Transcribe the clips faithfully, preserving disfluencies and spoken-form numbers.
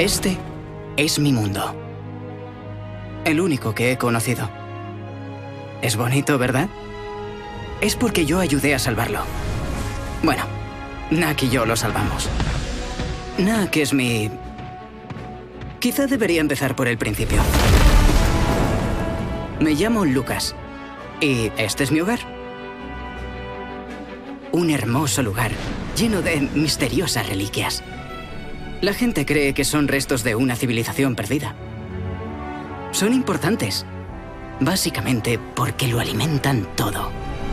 Este es mi mundo. El único que he conocido. Es bonito, ¿verdad? Es porque yo ayudé a salvarlo. Bueno, Nak y yo lo salvamos. Nak es mi... Quizá debería empezar por el principio. Me llamo Lucas. Y este es mi hogar. Un hermoso lugar, lleno de misteriosas reliquias. La gente cree que son restos de una civilización perdida. Son importantes, básicamente porque lo alimentan todo.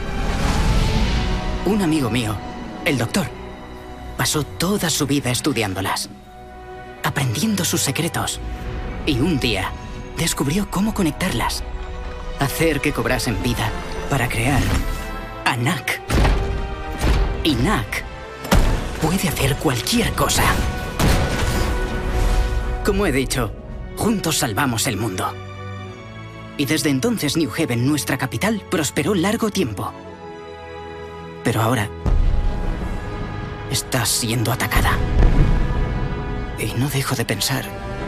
Un amigo mío, el doctor, pasó toda su vida estudiándolas, aprendiendo sus secretos, y un día descubrió cómo conectarlas, hacer que cobrasen vida para crear a Nak. Y Nak puede hacer cualquier cosa. Como he dicho, juntos salvamos el mundo. Y desde entonces New Haven, nuestra capital, prosperó largo tiempo. Pero ahora está siendo atacada. Y no dejo de pensar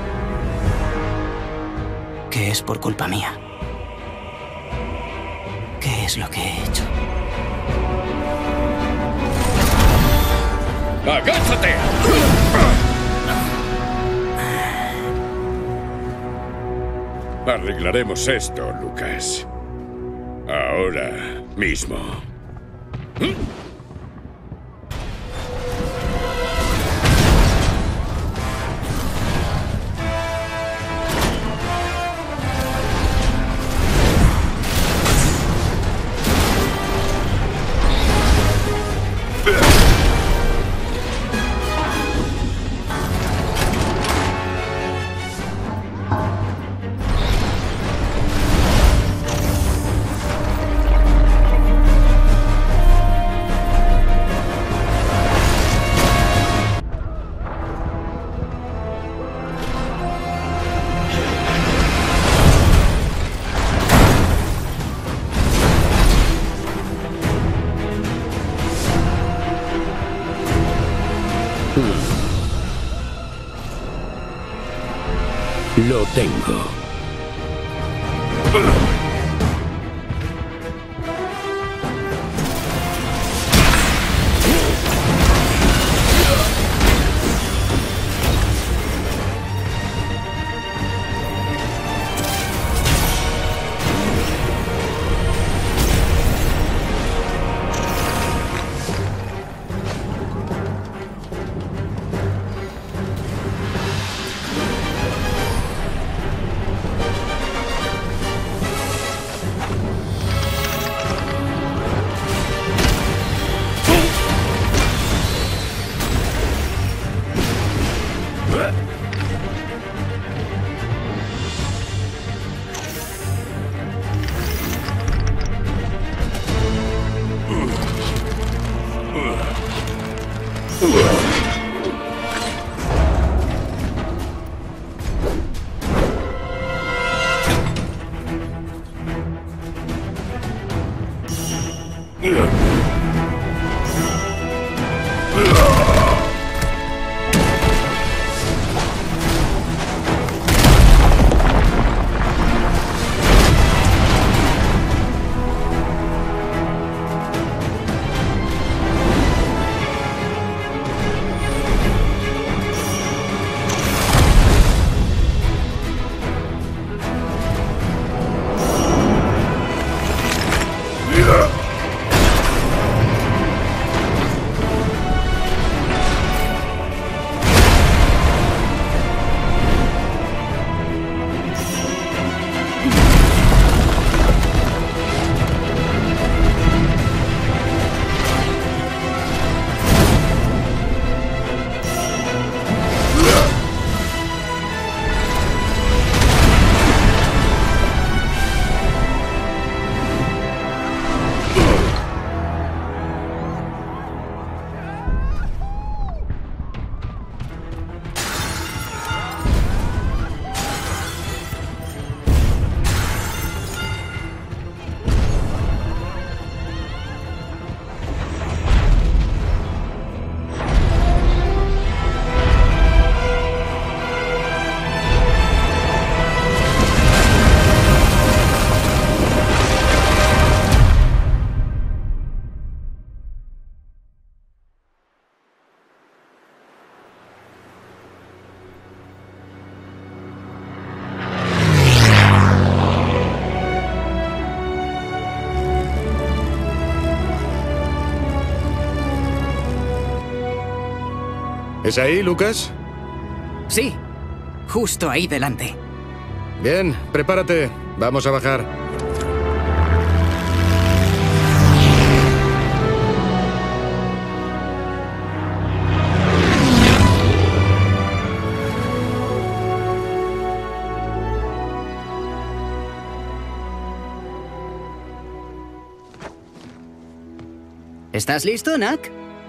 que es por culpa mía. ¿Qué es lo que he hecho? ¡Agáchate! Arreglaremos esto, Lucas. Ahora mismo. Lo tengo. ¿Es ahí, Lucas? Sí, justo ahí delante. Bien, prepárate. Vamos a bajar. ¿Estás listo, Nak?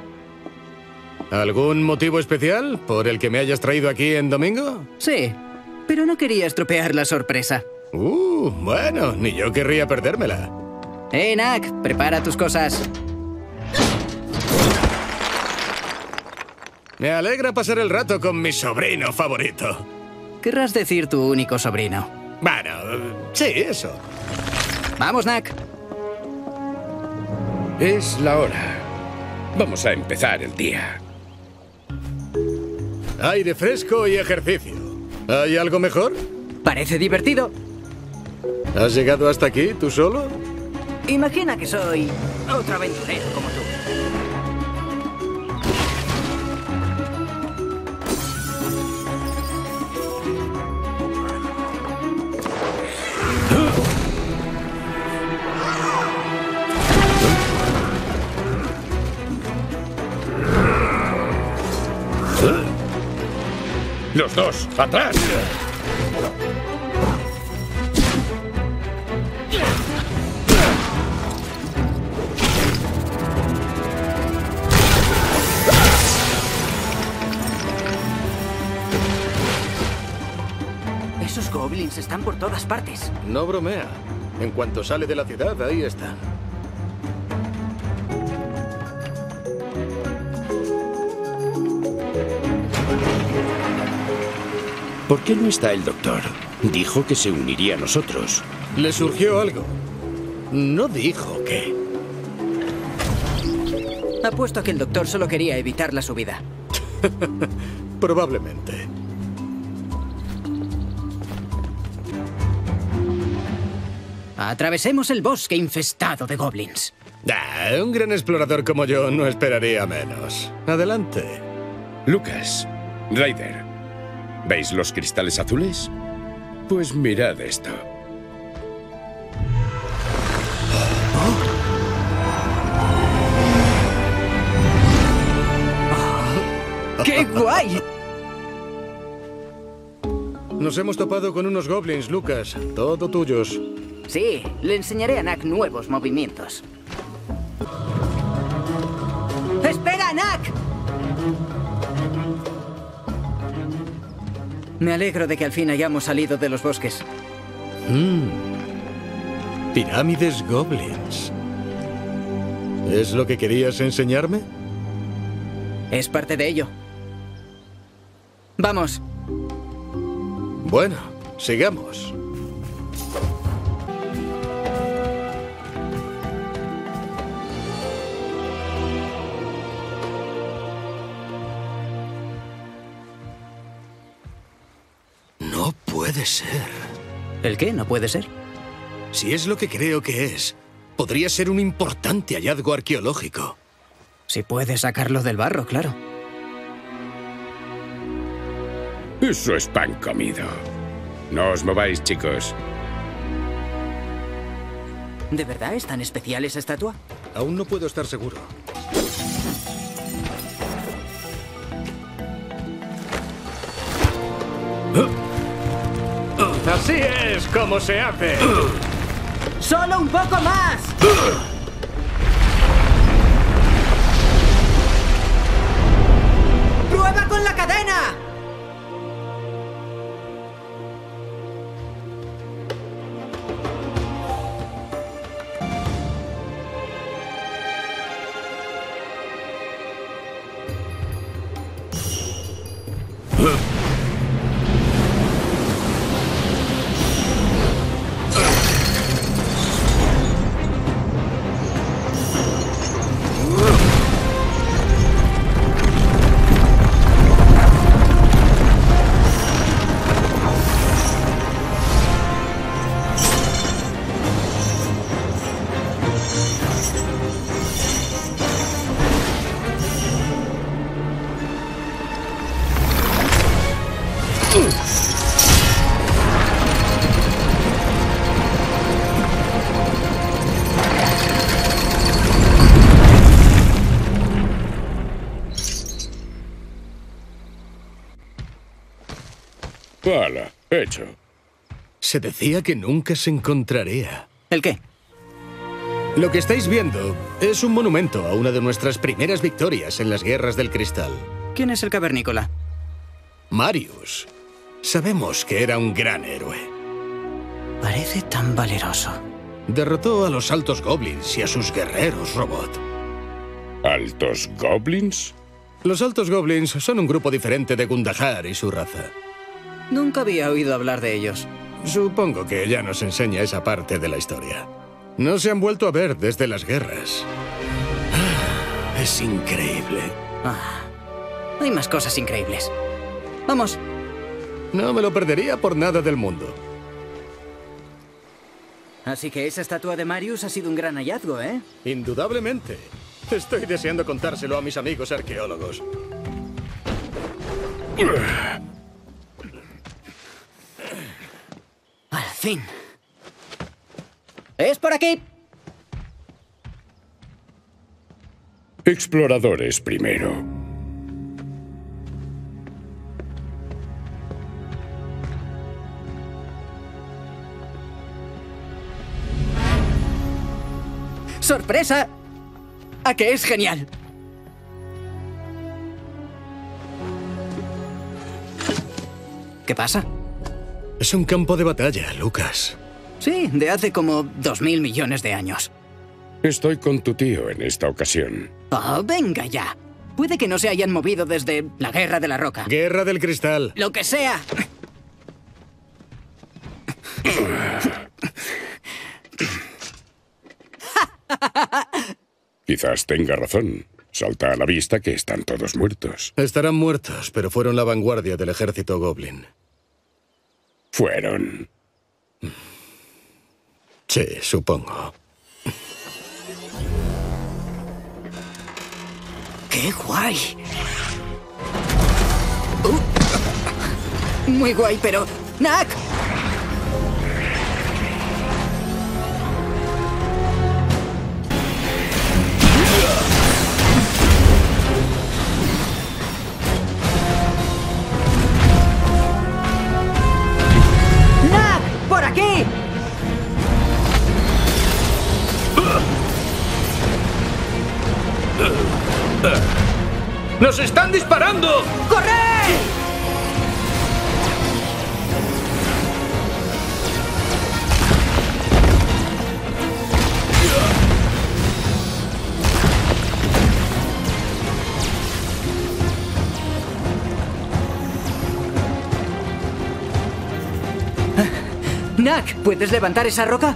¿Algún motivo especial por el que me hayas traído aquí en domingo? Sí, pero no quería estropear la sorpresa. Uh, bueno, ni yo querría perdérmela. Eh, Nak, prepara tus cosas. Me alegra pasar el rato con mi sobrino favorito. Querrás decir tu único sobrino. Bueno, sí, eso. Vamos, Nak. Es la hora. Vamos a empezar el día. Aire fresco y ejercicio. ¿Hay algo mejor? Parece divertido. ¿Has llegado hasta aquí, tú solo? Imagina que soy otro aventurero como tú. ¡Los dos! ¡Atrás! Esos goblins están por todas partes. No bromea. En cuanto sale de la ciudad, ahí están. ¿Por qué no está el doctor? Dijo que se uniría a nosotros. Le surgió algo. No dijo qué. Apuesto a que el doctor solo quería evitar la subida. Probablemente. Atravesemos el bosque infestado de goblins. Ah, un gran explorador como yo no esperaría menos. Adelante. Lucas, Ryder, ¿veis los cristales azules? Pues mirad esto. ¡Qué guay! Nos hemos topado con unos goblins, Lucas. Todo tuyos. Sí, le enseñaré a Nak nuevos movimientos. ¡Espera, Nak! Me alegro de que al fin hayamos salido de los bosques. Mm. Pirámides goblins. ¿Es lo que querías enseñarme? Es parte de ello. Vamos. Bueno, sigamos. No puede ser. ¿El qué? ¿No puede ser? Si es lo que creo que es, podría ser un importante hallazgo arqueológico. Si puede sacarlo del barro, claro. Eso es pan comido. No os mováis, chicos. ¿De verdad es tan especial esa estatua? Aún no puedo estar seguro. Así es como se hace. ¡Solo un poco más! ¡Prueba con la cadena! ¡Hala! Hecho. Se decía que nunca se encontraría. ¿El qué? Lo que estáis viendo es un monumento a una de nuestras primeras victorias en las Guerras del Cristal. ¿Quién es el cavernícola? Marius. Sabemos que era un gran héroe. Parece tan valeroso. Derrotó a los altos goblins y a sus guerreros robot. ¿Altos goblins? Los altos goblins son un grupo diferente de Gundahar y su raza. Nunca había oído hablar de ellos. Supongo que ya nos enseña esa parte de la historia. No se han vuelto a ver desde las guerras. Ah, es increíble. Ah, hay más cosas increíbles. Vamos. No me lo perdería por nada del mundo. Así que esa estatua de Marius ha sido un gran hallazgo, ¿eh? Indudablemente. Estoy deseando contárselo a mis amigos arqueólogos. Al fin. ¡Es por aquí! Exploradores primero. ¡Sorpresa! ¡A que es genial! ¿Qué pasa? Es un campo de batalla, Lucas. Sí, de hace como dos mil millones de años. Estoy con tu tío en esta ocasión. ¡Oh, venga ya! Puede que no se hayan movido desde la Guerra de la Roca. Guerra del Cristal. ¡Lo que sea! Quizás tenga razón. Salta a la vista que están todos muertos. Estarán muertos, pero fueron la vanguardia del ejército goblin. Fueron. Sí, supongo. ¡Qué guay! Uh. Muy guay, pero... ¡Knack! ¡Knack! ¡Por aquí! ¡Nos están disparando! ¡Corre! Knack, ¿puedes levantar esa roca?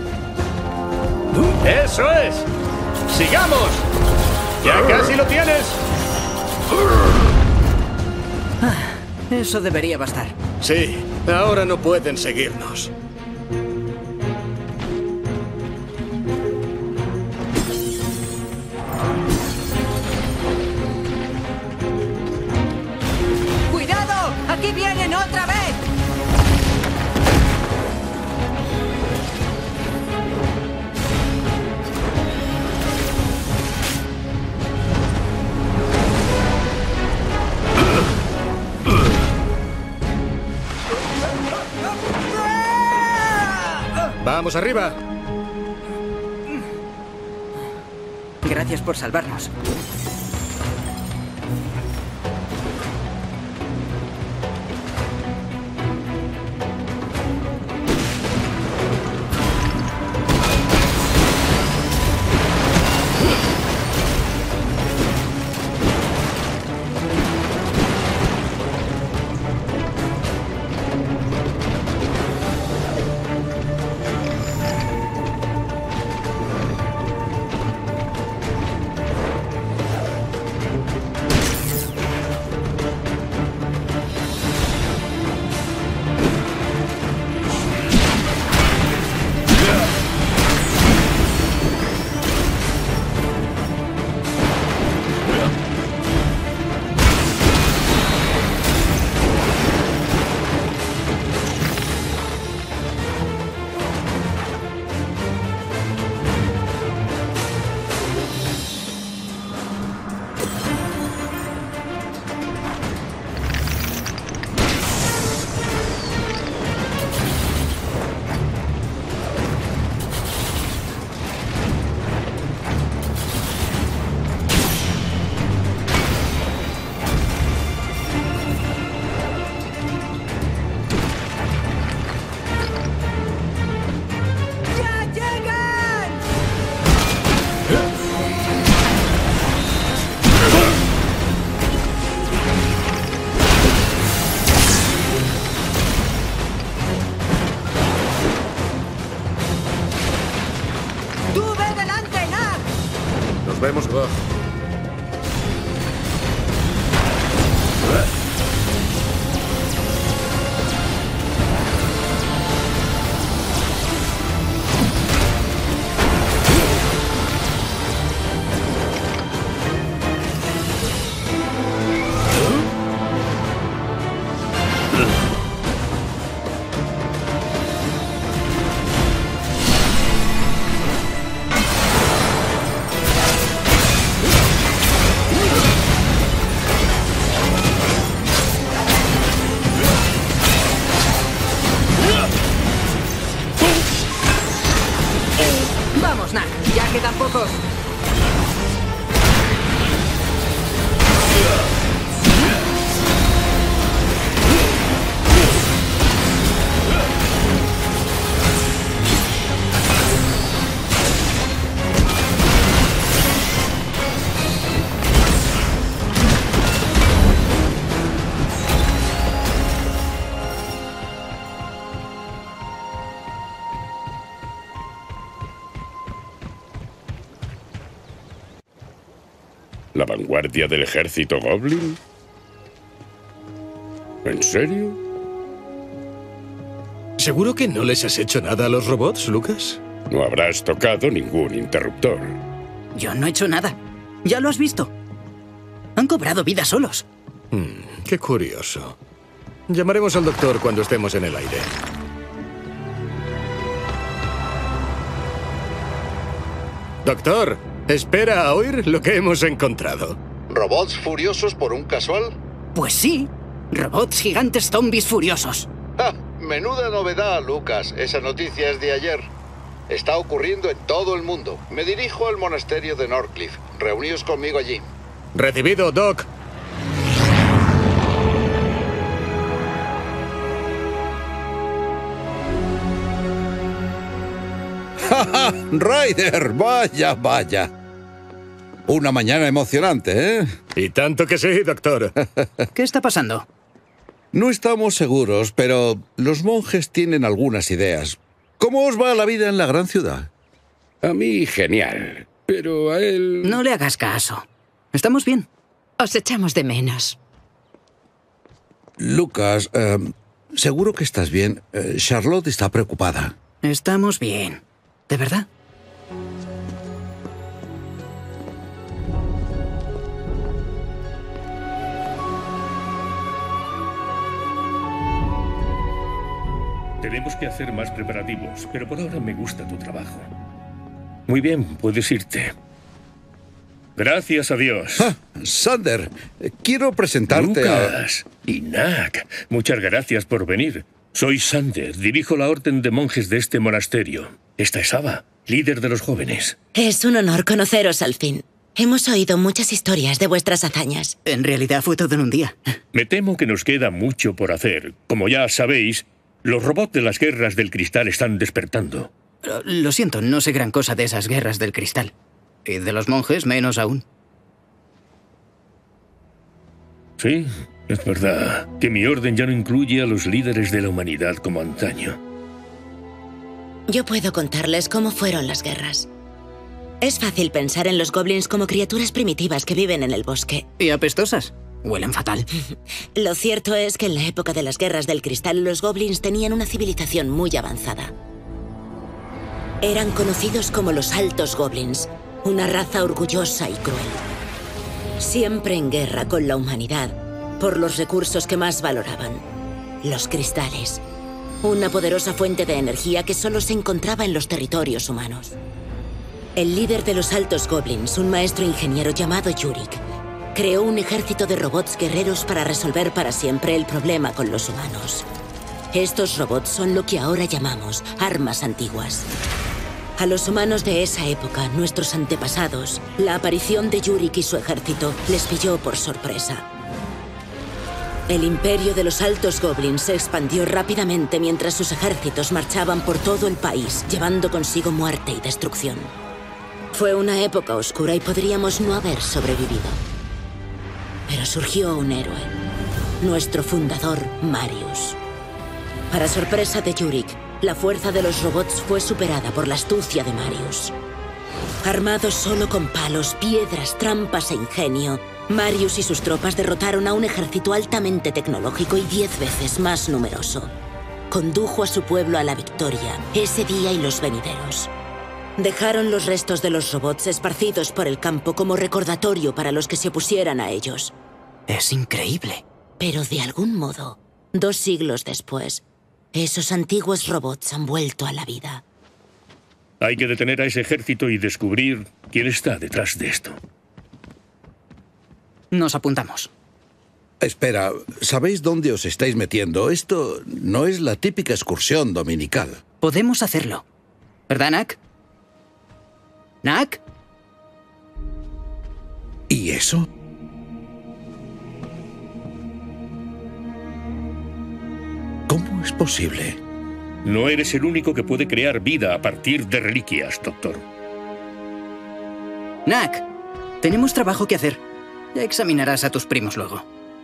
¡Eso es! ¡Sigamos! ¡Ya casi lo tienes! Eso debería bastar. Sí, ahora no pueden seguirnos. ¡Cuidado! ¡Aquí vienen otra vez! ¡Vamos arriba! Gracias por salvarnos. Nos vemos abajo. Vamos, Knack, ya quedan pocos. ¿La vanguardia del ejército Goblin? ¿En serio? ¿Seguro que no les has hecho nada a los robots, Lucas? No habrás tocado ningún interruptor. Yo no he hecho nada. Ya lo has visto. Han cobrado vida solos. Hmm, qué curioso. Llamaremos al doctor cuando estemos en el aire. Doctor, espera a oír lo que hemos encontrado. ¿Robots furiosos por un casual? Pues sí. Robots gigantes zombies furiosos. ¡Ja! Menuda novedad, Lucas. Esa noticia es de ayer. Está ocurriendo en todo el mundo. Me dirijo al monasterio de Northcliffe. Reuníos conmigo allí. Recibido, Doc. ¡Ja, Ryder! Vaya, vaya. Una mañana emocionante, ¿eh? Y tanto que sí, doctor. ¿Qué está pasando? No estamos seguros, pero los monjes tienen algunas ideas. ¿Cómo os va la vida en la gran ciudad? A mí, genial. Pero a él... No le hagas caso. Estamos bien. Os echamos de menos. Lucas, eh, seguro que estás bien. Eh, Charlotte está preocupada. Estamos bien. ¿De verdad? Tenemos que hacer más preparativos, pero por ahora me gusta tu trabajo. Muy bien, puedes irte. Gracias a Dios. Ah, Sander, quiero presentarte Lucas y Knack, muchas gracias por venir. Soy Sander, dirijo la orden de monjes de este monasterio. Esta es Ava, líder de los jóvenes. Es un honor conoceros al fin. Hemos oído muchas historias de vuestras hazañas. En realidad fue todo en un día. Me temo que nos queda mucho por hacer. Como ya sabéis, los robots de las guerras del cristal están despertando. Pero, lo siento, no sé gran cosa de esas guerras del cristal. Y de los monjes, menos aún. Sí, es verdad que mi orden ya no incluye a los líderes de la humanidad como antaño. Yo puedo contarles cómo fueron las guerras. Es fácil pensar en los goblins como criaturas primitivas que viven en el bosque. Y apestosas. Huelen fatal. Lo cierto es que en la época de las guerras del cristal, los goblins tenían una civilización muy avanzada. Eran conocidos como los Altos Goblins, una raza orgullosa y cruel. Siempre en guerra con la humanidad por los recursos que más valoraban. Los cristales. Una poderosa fuente de energía que solo se encontraba en los territorios humanos. El líder de los Altos Goblins, un maestro ingeniero llamado Yurik, creó un ejército de robots guerreros para resolver para siempre el problema con los humanos. Estos robots son lo que ahora llamamos armas antiguas. A los humanos de esa época, nuestros antepasados, la aparición de Yurik y su ejército les pilló por sorpresa. El imperio de los Altos Goblins se expandió rápidamente mientras sus ejércitos marchaban por todo el país, llevando consigo muerte y destrucción. Fue una época oscura y podríamos no haber sobrevivido. Pero surgió un héroe, nuestro fundador, Marius. Para sorpresa de Yurik, la fuerza de los robots fue superada por la astucia de Marius. Armados solo con palos, piedras, trampas e ingenio, Marius y sus tropas derrotaron a un ejército altamente tecnológico y diez veces más numeroso. Condujo a su pueblo a la victoria, ese día y los venideros. Dejaron los restos de los robots esparcidos por el campo como recordatorio para los que se opusieran a ellos. Es increíble. Pero de algún modo, dos siglos después, esos antiguos robots han vuelto a la vida. Hay que detener a ese ejército y descubrir quién está detrás de esto. Nos apuntamos. Espera, ¿sabéis dónde os estáis metiendo? Esto no es la típica excursión dominical. Podemos hacerlo. ¿Verdad, Knack? ¿Knack? ¿Y eso? ¿Cómo es posible? No eres el único que puede crear vida a partir de reliquias, doctor. Knack, tenemos trabajo que hacer. Ya examinarás a tus primos luego.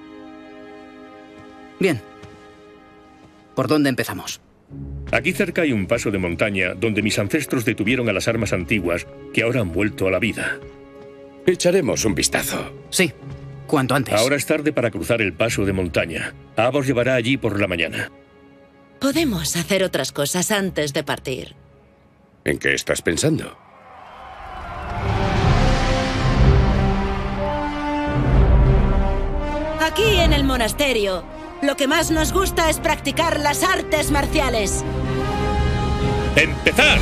Bien. ¿Por dónde empezamos? Aquí cerca hay un paso de montaña donde mis ancestros detuvieron a las armas antiguas que ahora han vuelto a la vida. Echaremos un vistazo. Sí, cuanto antes. Ahora es tarde para cruzar el paso de montaña. Ab os llevará allí por la mañana. Podemos hacer otras cosas antes de partir. ¿En qué estás pensando? Aquí en el monasterio, lo que más nos gusta es practicar las artes marciales. ¡Empezar!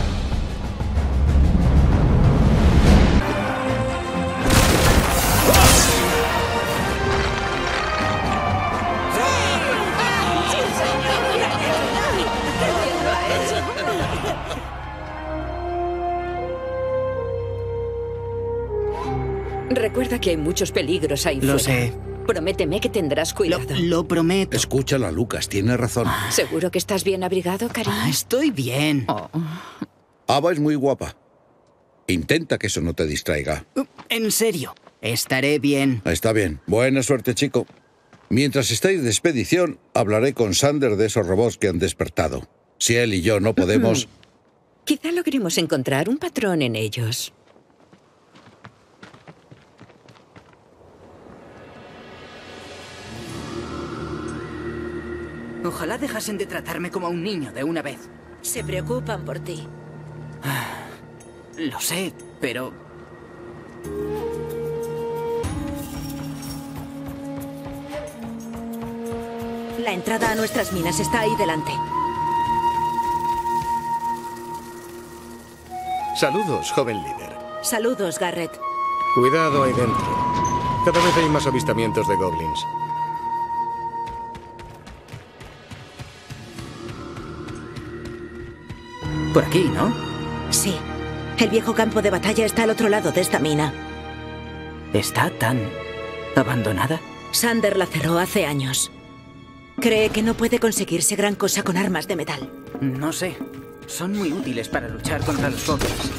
Recuerda que hay muchos peligros ahí fuera. Lo sé. Prométeme que tendrás Lo, cuidado. lo prometo. Escúchala, Lucas, tiene razón. ¿Seguro que estás bien abrigado, cariño? Ah, estoy bien. Ava es muy guapa. Intenta que eso no te distraiga. Uh, En serio, estaré bien. Está bien. Buena suerte, chico. Mientras estáis de expedición, hablaré con Sander de esos robots que han despertado. Si él y yo no podemos... Quizá logremos encontrar un patrón en ellos. Ojalá dejasen de tratarme como a un niño de una vez. Se preocupan por ti. Lo sé, pero... La entrada a nuestras minas está ahí delante. Saludos, joven líder. Saludos, Garrett. Cuidado ahí dentro. Cada vez hay más avistamientos de goblins. Por aquí, ¿no? Sí. El viejo campo de batalla está al otro lado de esta mina. ¿Está tan abandonada? Sander la cerró hace años. Cree que no puede conseguirse gran cosa con armas de metal. No sé. Son muy útiles para luchar contra los goblins.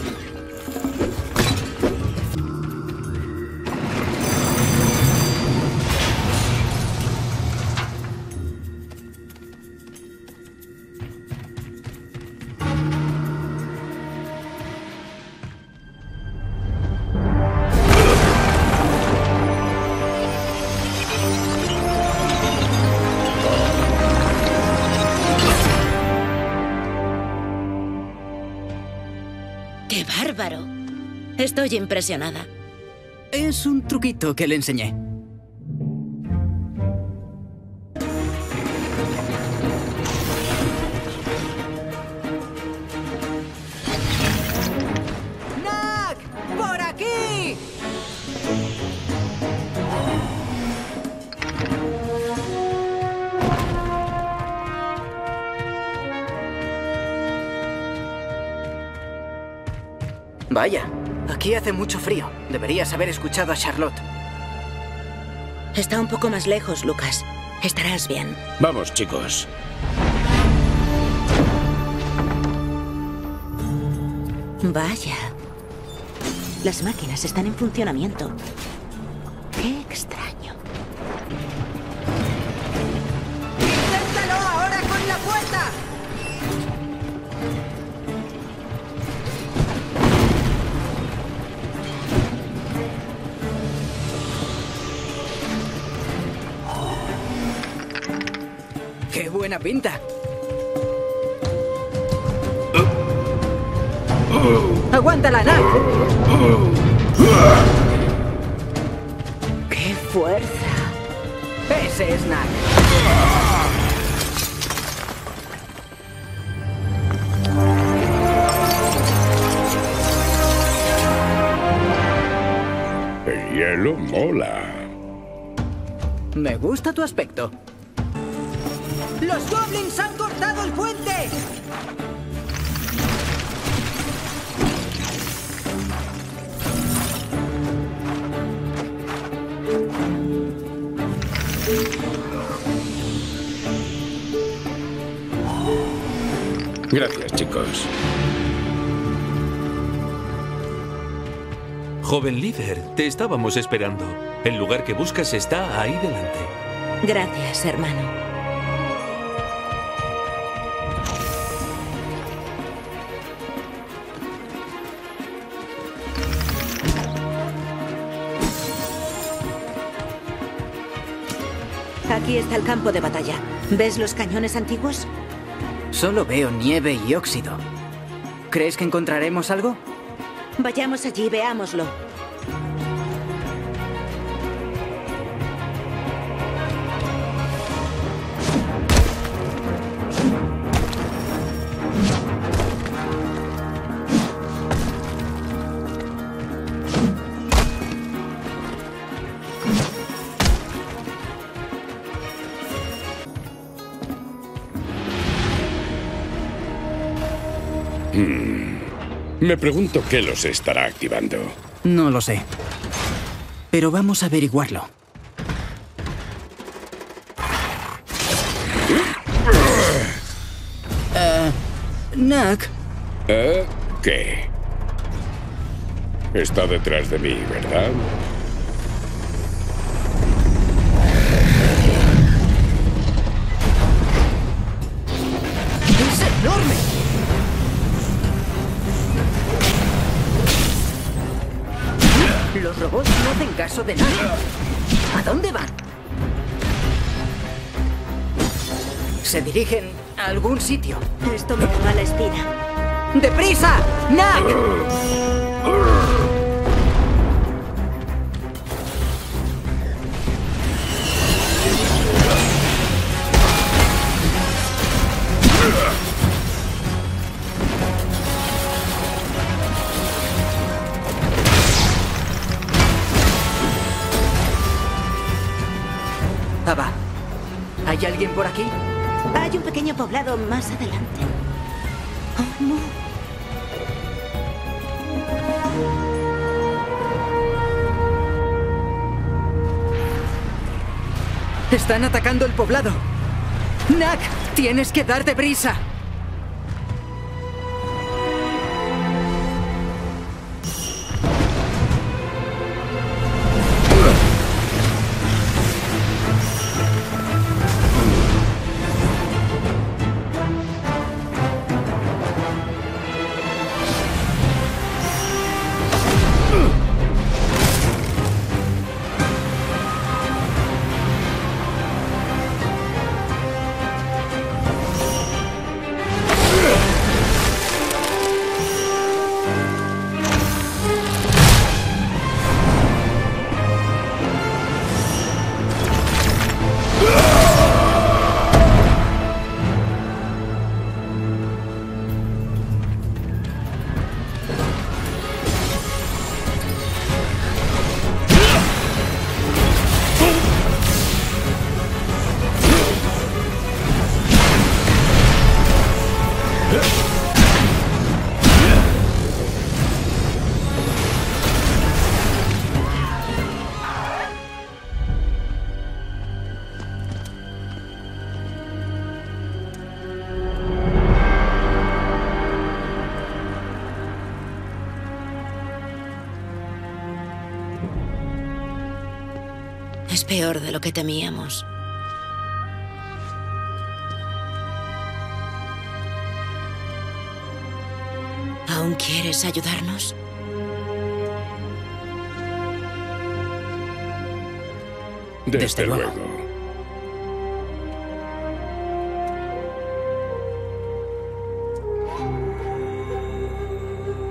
¡Qué bárbaro! Estoy impresionada. Es un truquito que le enseñé. ¡Knack! ¡Por aquí! Vaya, aquí hace mucho frío. Deberías haber escuchado a Charlotte. Está un poco más lejos, Lucas. Estarás bien. Vamos, chicos. Vaya. Las máquinas están en funcionamiento. Qué extraño. ¡Inténtalo ahora con la puerta! buena pinta. ¡Aguántala, Knack! ¡Qué fuerza! Ese es Knack. El hielo mola. Me gusta tu aspecto. ¡Los goblins han cortado el puente! Gracias, chicos. Joven líder, te estábamos esperando. El lugar que buscas está ahí delante. Gracias, hermano. Aquí está el campo de batalla. ¿Ves los cañones antiguos? Solo veo nieve y óxido. ¿Crees que encontraremos algo? Vayamos allí, veámoslo. Me pregunto qué los estará activando. No lo sé. Pero vamos a averiguarlo. Eh... Knack. ¿Eh? ¿Qué? Está detrás de mí, ¿verdad? ¡Es enorme! Los robots no hacen caso de nada. ¿A dónde van? Se dirigen a algún sitio. Esto me da la espina. ¡Deprisa! ¡Knack! Ava, ¿hay alguien por aquí? Hay un pequeño poblado más adelante. Oh, no. Están atacando el poblado. Knack, tienes que darte prisa. Es peor de lo que temíamos. ¿Aún quieres ayudarnos? Desde, Desde luego. luego.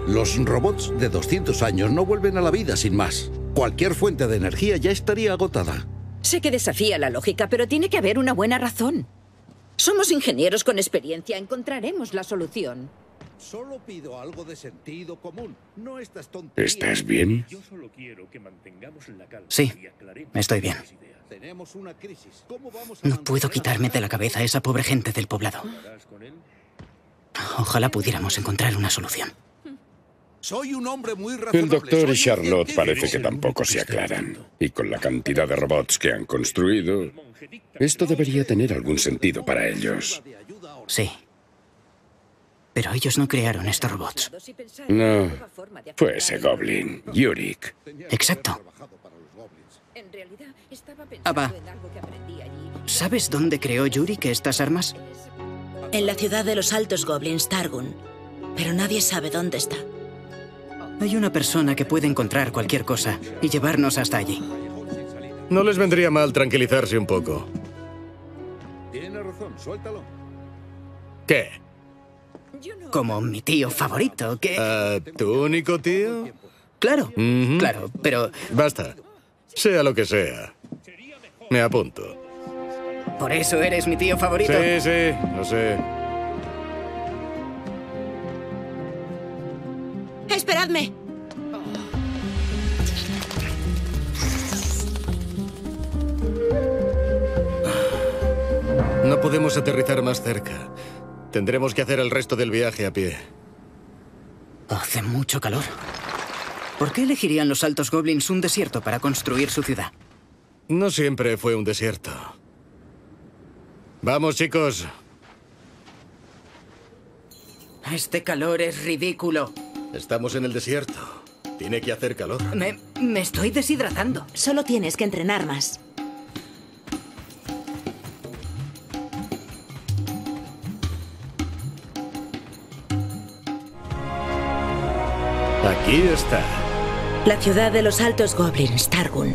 Los robots de doscientos años no vuelven a la vida sin más. Cualquier fuente de energía ya estaría agotada. Sé que desafía la lógica, pero tiene que haber una buena razón. Somos ingenieros con experiencia, encontraremos la solución. Solo pido algo de sentido común, no estas tonterías. ¿Estás bien? Yo solo quiero que mantengamos la calma Sí, y aclaremos estoy bien. las ideas. Tenemos una crisis. ¿Cómo vamos a No puedo mantener quitarme de la cabeza a esa pobre gente del poblado. ¿Hablarás con él? Ojalá pudiéramos encontrar una solución. Soy un hombre muy razonable. El doctor soy y un Charlotte científico. parece que tampoco se aclaran. Y con la cantidad de robots que han construido, esto debería tener algún sentido para ellos. Sí. Pero ellos no crearon estos robots. No, fue ese goblin, Yurik. Exacto. En realidad, estaba Ava. pensando en algo que aprendí allí. ¿Sabes dónde creó Yurik estas armas? En la ciudad de los altos goblins, Targun. Pero nadie sabe dónde está. Hay una persona que puede encontrar cualquier cosa y llevarnos hasta allí. No les vendría mal tranquilizarse un poco. Tiene razón, suéltalo. ¿Qué? Como mi tío favorito, que... Ah, ¿tu único tío? Claro, Ujú. claro, pero Basta. Sea lo que sea. Me apunto. por eso eres mi tío favorito. Sí, sí, lo sé. ¡Esperadme! No podemos aterrizar más cerca. Tendremos que hacer el resto del viaje a pie. Hace mucho calor. ¿Por qué elegirían los altos goblins un desierto para construir su ciudad? No siempre fue un desierto. Vamos, chicos. Este calor es ridículo. Estamos en el desierto. Tiene que hacer calor. Me, me estoy deshidratando. Solo tienes que entrenar más. Aquí está. La ciudad de los altos goblins, Targun.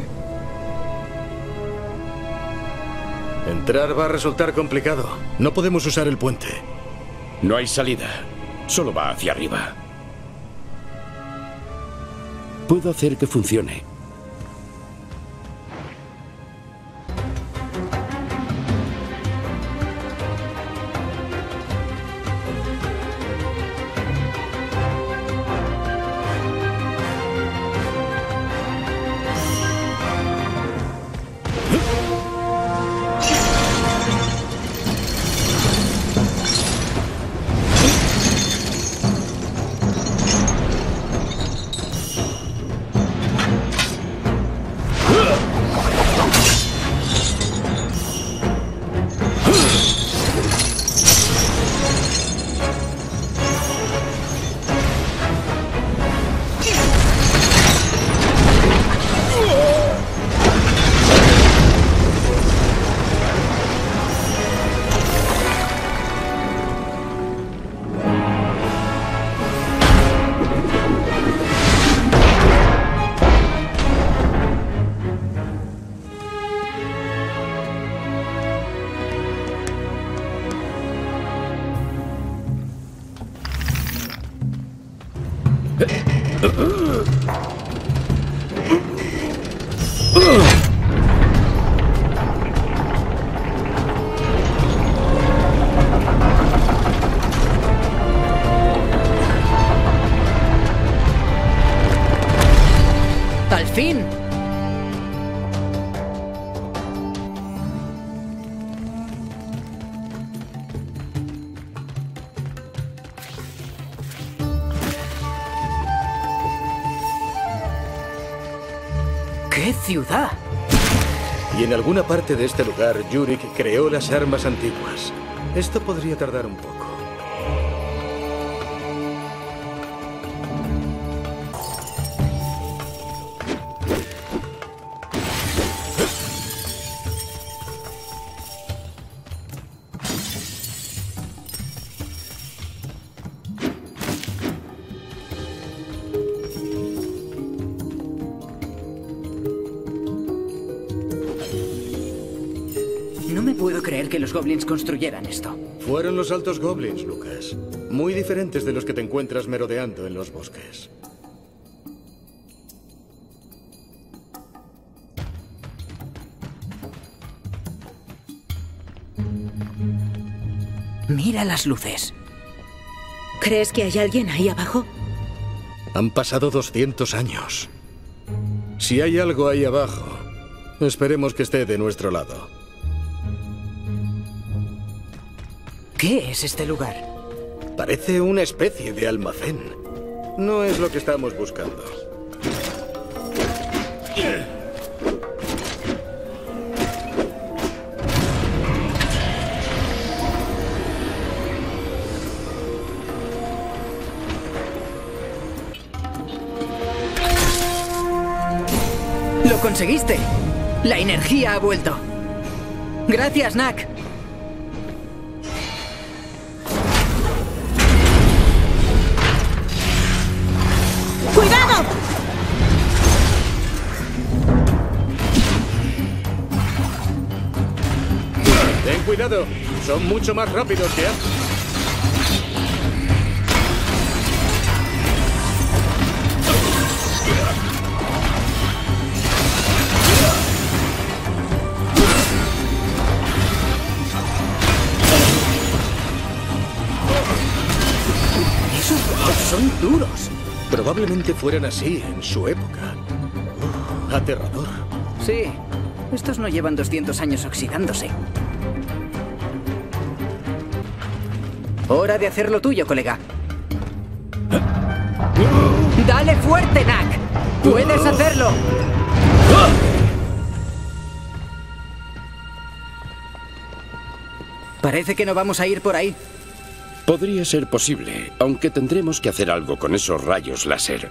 Entrar va a resultar complicado. No podemos usar el puente. No hay salida. Solo va hacia arriba. Puedo hacer que funcione. ¡Al fin! ¡Qué ciudad! Y en alguna parte de este lugar, Yurik creó las armas antiguas. Esto podría tardar un poco. No me puedo creer que los goblins construyeran esto. Fueron los altos goblins, Lucas. Muy diferentes de los que te encuentras merodeando en los bosques. Mira las luces. ¿Crees que hay alguien ahí abajo? Han pasado doscientos años. Si hay algo ahí abajo, esperemos que esté de nuestro lado. ¿Qué es este lugar? Parece una especie de almacén. No es lo que estamos buscando. ¡Lo conseguiste! La energía ha vuelto. Gracias, Knack. ¡Cuidado! Ten cuidado, son mucho más rápidos que antes. Esos robots son duros. Probablemente fueran así en su época. Uh, aterrador. Sí, estos no llevan doscientos años oxidándose. Hora de hacer lo tuyo, colega. ¡Dale fuerte, Knack! ¡Puedes hacerlo! Parece que no vamos a ir por ahí. Podría ser posible, aunque tendremos que hacer algo con esos rayos láser.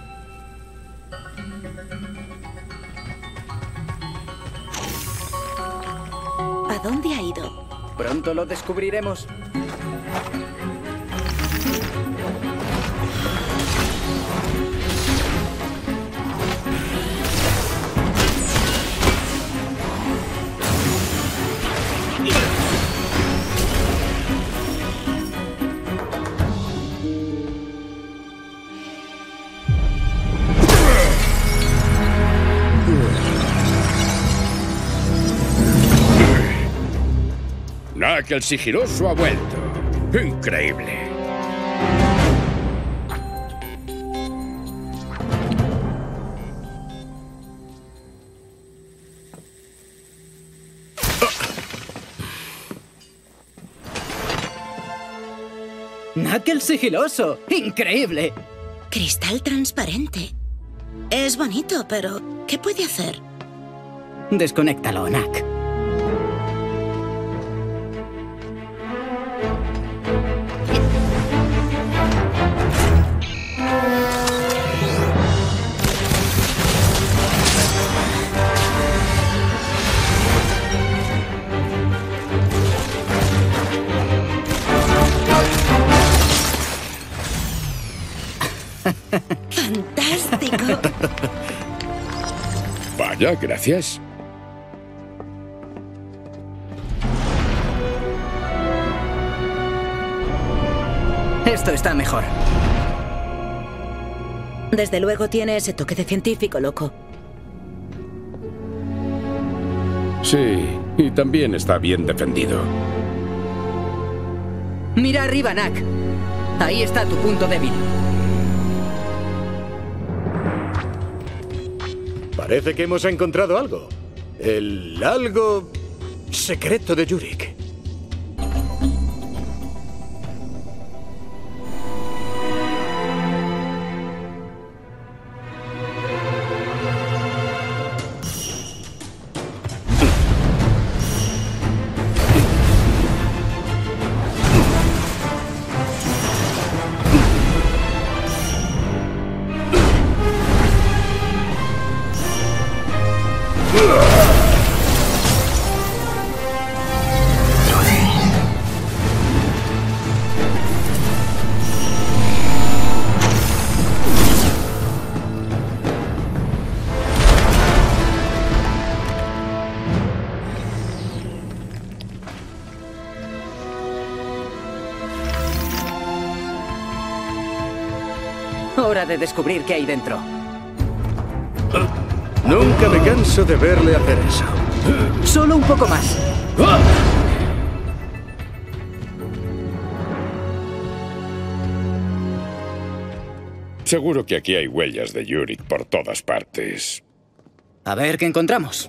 ¿A dónde ha ido? Pronto lo descubriremos. Knack el sigiloso ha vuelto. ¡Increíble! ¡Knack el sigiloso! ¡Increíble! Cristal transparente. Es bonito, pero ¿qué puede hacer? Desconéctalo, Knack. ¡Fantástico! Vaya, gracias. Esto está mejor. Desde luego tiene ese toque de científico loco. Sí, y también está bien defendido. Mira arriba, Knack. Ahí está tu punto débil. Parece que hemos encontrado algo. El algo secreto de Yurik. Hora de descubrir qué hay dentro. Nunca me canso de verle hacer eso. Solo un poco más. Seguro que aquí hay huellas de Yurik por todas partes. A ver qué encontramos.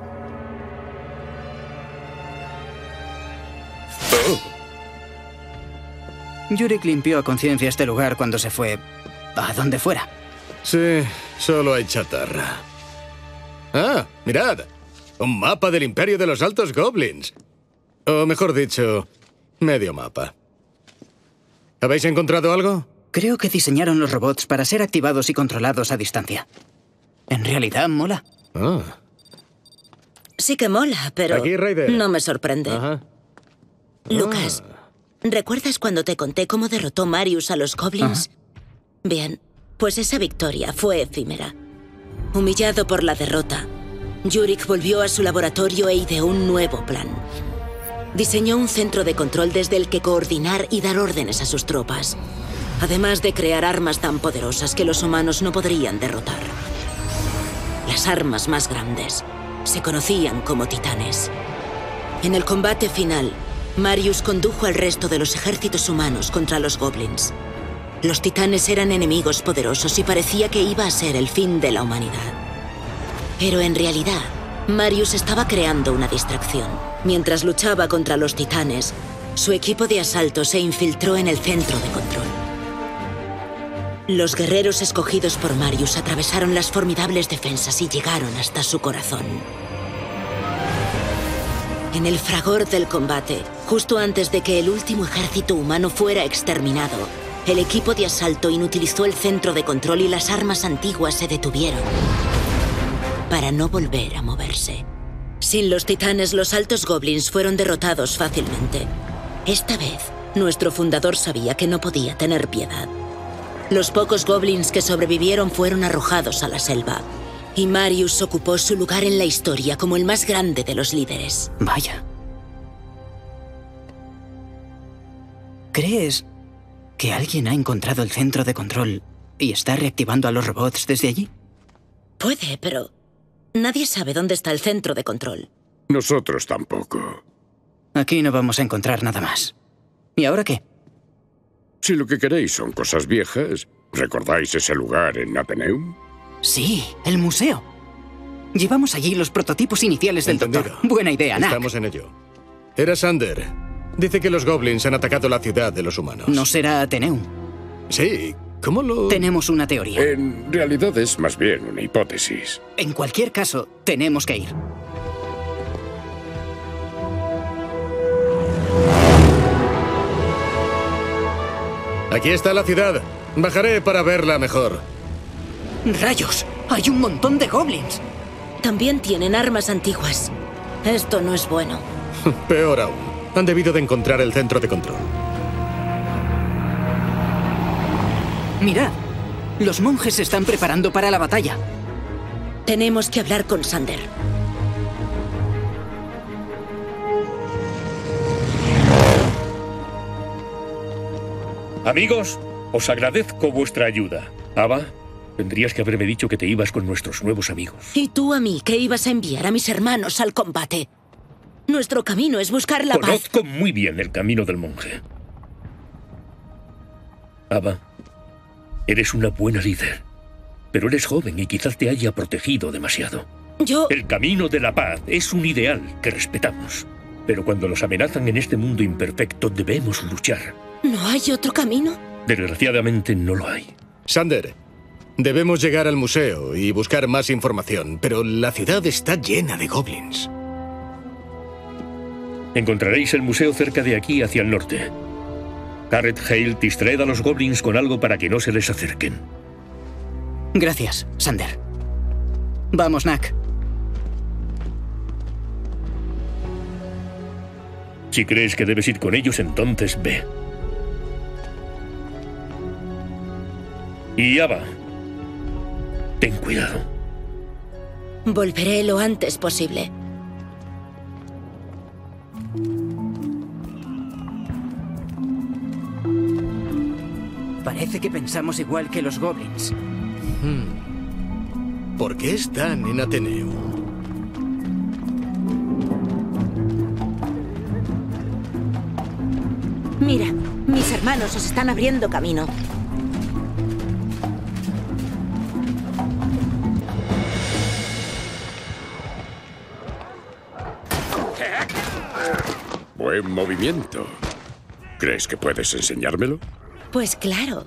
Yurik limpió a conciencia este lugar cuando se fue a donde fuera. Sí, solo hay chatarra. Ah, mirad. Un mapa del Imperio de los Altos Goblins. O mejor dicho, medio mapa. ¿Habéis encontrado algo? Creo que diseñaron los robots para ser activados y controlados a distancia. En realidad, mola. Ah. Sí que mola, pero Aquí, Raider. no me sorprende. Ajá. Lucas, ¿recuerdas cuando te conté cómo derrotó Marius a los goblins? Ajá. Bien, pues esa victoria fue efímera. Humillado por la derrota, Yurik volvió a su laboratorio e ideó un nuevo plan. Diseñó un centro de control desde el que coordinar y dar órdenes a sus tropas, además de crear armas tan poderosas que los humanos no podrían derrotar. Las armas más grandes se conocían como titanes. En el combate final, Marius condujo al resto de los ejércitos humanos contra los goblins. Los titanes eran enemigos poderosos y parecía que iba a ser el fin de la humanidad. Pero en realidad, Marius estaba creando una distracción. Mientras luchaba contra los titanes, su equipo de asalto se infiltró en el centro de control. Los guerreros escogidos por Marius atravesaron las formidables defensas y llegaron hasta su corazón. En el fragor del combate, justo antes de que el último ejército humano fuera exterminado, el equipo de asalto inutilizó el centro de control y las armas antiguas se detuvieron para no volver a moverse. Sin los titanes, los altos goblins fueron derrotados fácilmente. Esta vez, nuestro fundador sabía que no podía tener piedad. Los pocos goblins que sobrevivieron fueron arrojados a la selva, y Marius ocupó su lugar en la historia como el más grande de los líderes. Vaya. ¿Crees que alguien ha encontrado el centro de control y está reactivando a los robots desde allí? Puede, pero nadie sabe dónde está el centro de control. Nosotros tampoco. Aquí no vamos a encontrar nada más. ¿Y ahora qué? Si lo que queréis son cosas viejas, ¿recordáis ese lugar en Atheneum? Sí, el museo. Llevamos allí los prototipos iniciales del Entendido. doctor. Buena idea, Knack. Estamos en ello. Era Sander. Dice que los goblins han atacado la ciudad de los humanos. No será Atheneum. Sí, ¿cómo lo...? Tenemos una teoría. En realidad es más bien una hipótesis. En cualquier caso, tenemos que ir. Aquí está la ciudad. Bajaré para verla mejor. ¡Rayos! ¡Hay un montón de goblins! También tienen armas antiguas. Esto no es bueno. Peor aún. Han debido de encontrar el centro de control. Mirad, los monjes se están preparando para la batalla. Tenemos que hablar con Sander. Amigos, os agradezco vuestra ayuda. Ava, tendrías que haberme dicho que te ibas con nuestros nuevos amigos. Y tú a mí, que ibas a enviar a mis hermanos al combate. Nuestro camino es buscar la paz. Conozco muy bien el camino del monje. Ava, eres una buena líder, pero eres joven y quizás te haya protegido demasiado. Yo... El camino de la paz es un ideal que respetamos, pero cuando nos amenazan en este mundo imperfecto debemos luchar. ¿No hay otro camino? Desgraciadamente no lo hay. Sander, debemos llegar al museo y buscar más información, pero la ciudad está llena de goblins. Encontraréis el museo cerca de aquí, hacia el norte. Garrett Hale distraed a los goblins con algo para que no se les acerquen. Gracias, Sander. Vamos, Knack. Si crees que debes ir con ellos, entonces ve. Y Ava, ten cuidado. Volveré lo antes posible. Parece que pensamos igual que los goblins. Hmm. ¿Por qué están en Ateneo? Mira, mis hermanos os están abriendo camino. Buen movimiento. ¿Crees que puedes enseñármelo? Pues claro.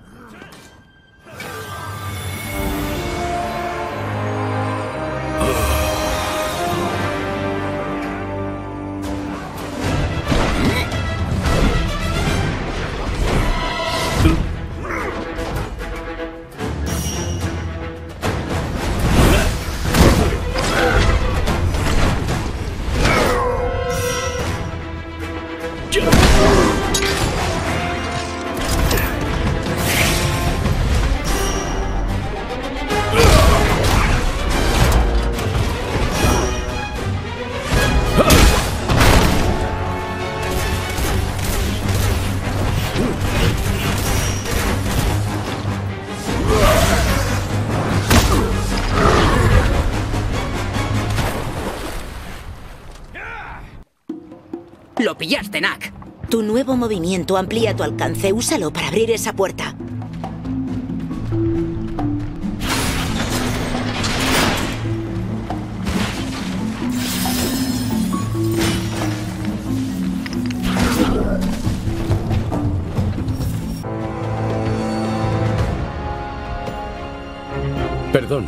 ¡Lo pillaste, Knack! Tu nuevo movimiento amplía tu alcance. Úsalo para abrir esa puerta. Perdón.